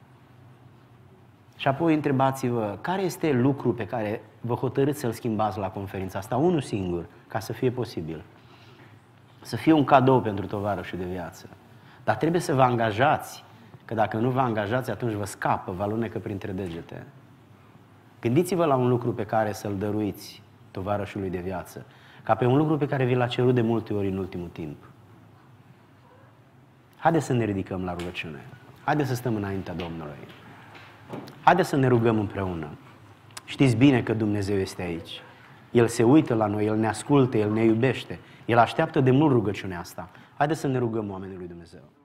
Și apoi întrebați-vă, care este lucru pe care vă hotărâți să-l schimbați la conferința asta? Unul singur, ca să fie posibil. Să fie un cadou pentru tovarășul de viață. Dar trebuie să vă angajați, că dacă nu vă angajați, atunci vă scapă, vă alunecă printre degete. Gândiți-vă la un lucru pe care să-l dăruiți tovarășului de viață, ca pe un lucru pe care vi l-a cerut de multe ori în ultimul timp. Haideți să ne ridicăm la rugăciune. Haideți să stăm înaintea Domnului. Haideți să ne rugăm împreună. Știți bine că Dumnezeu este aici. El se uită la noi, El ne ascultă, El ne iubește. El așteaptă de mult rugăciunea asta. Haideți să ne rugăm, oamenii lui Dumnezeu.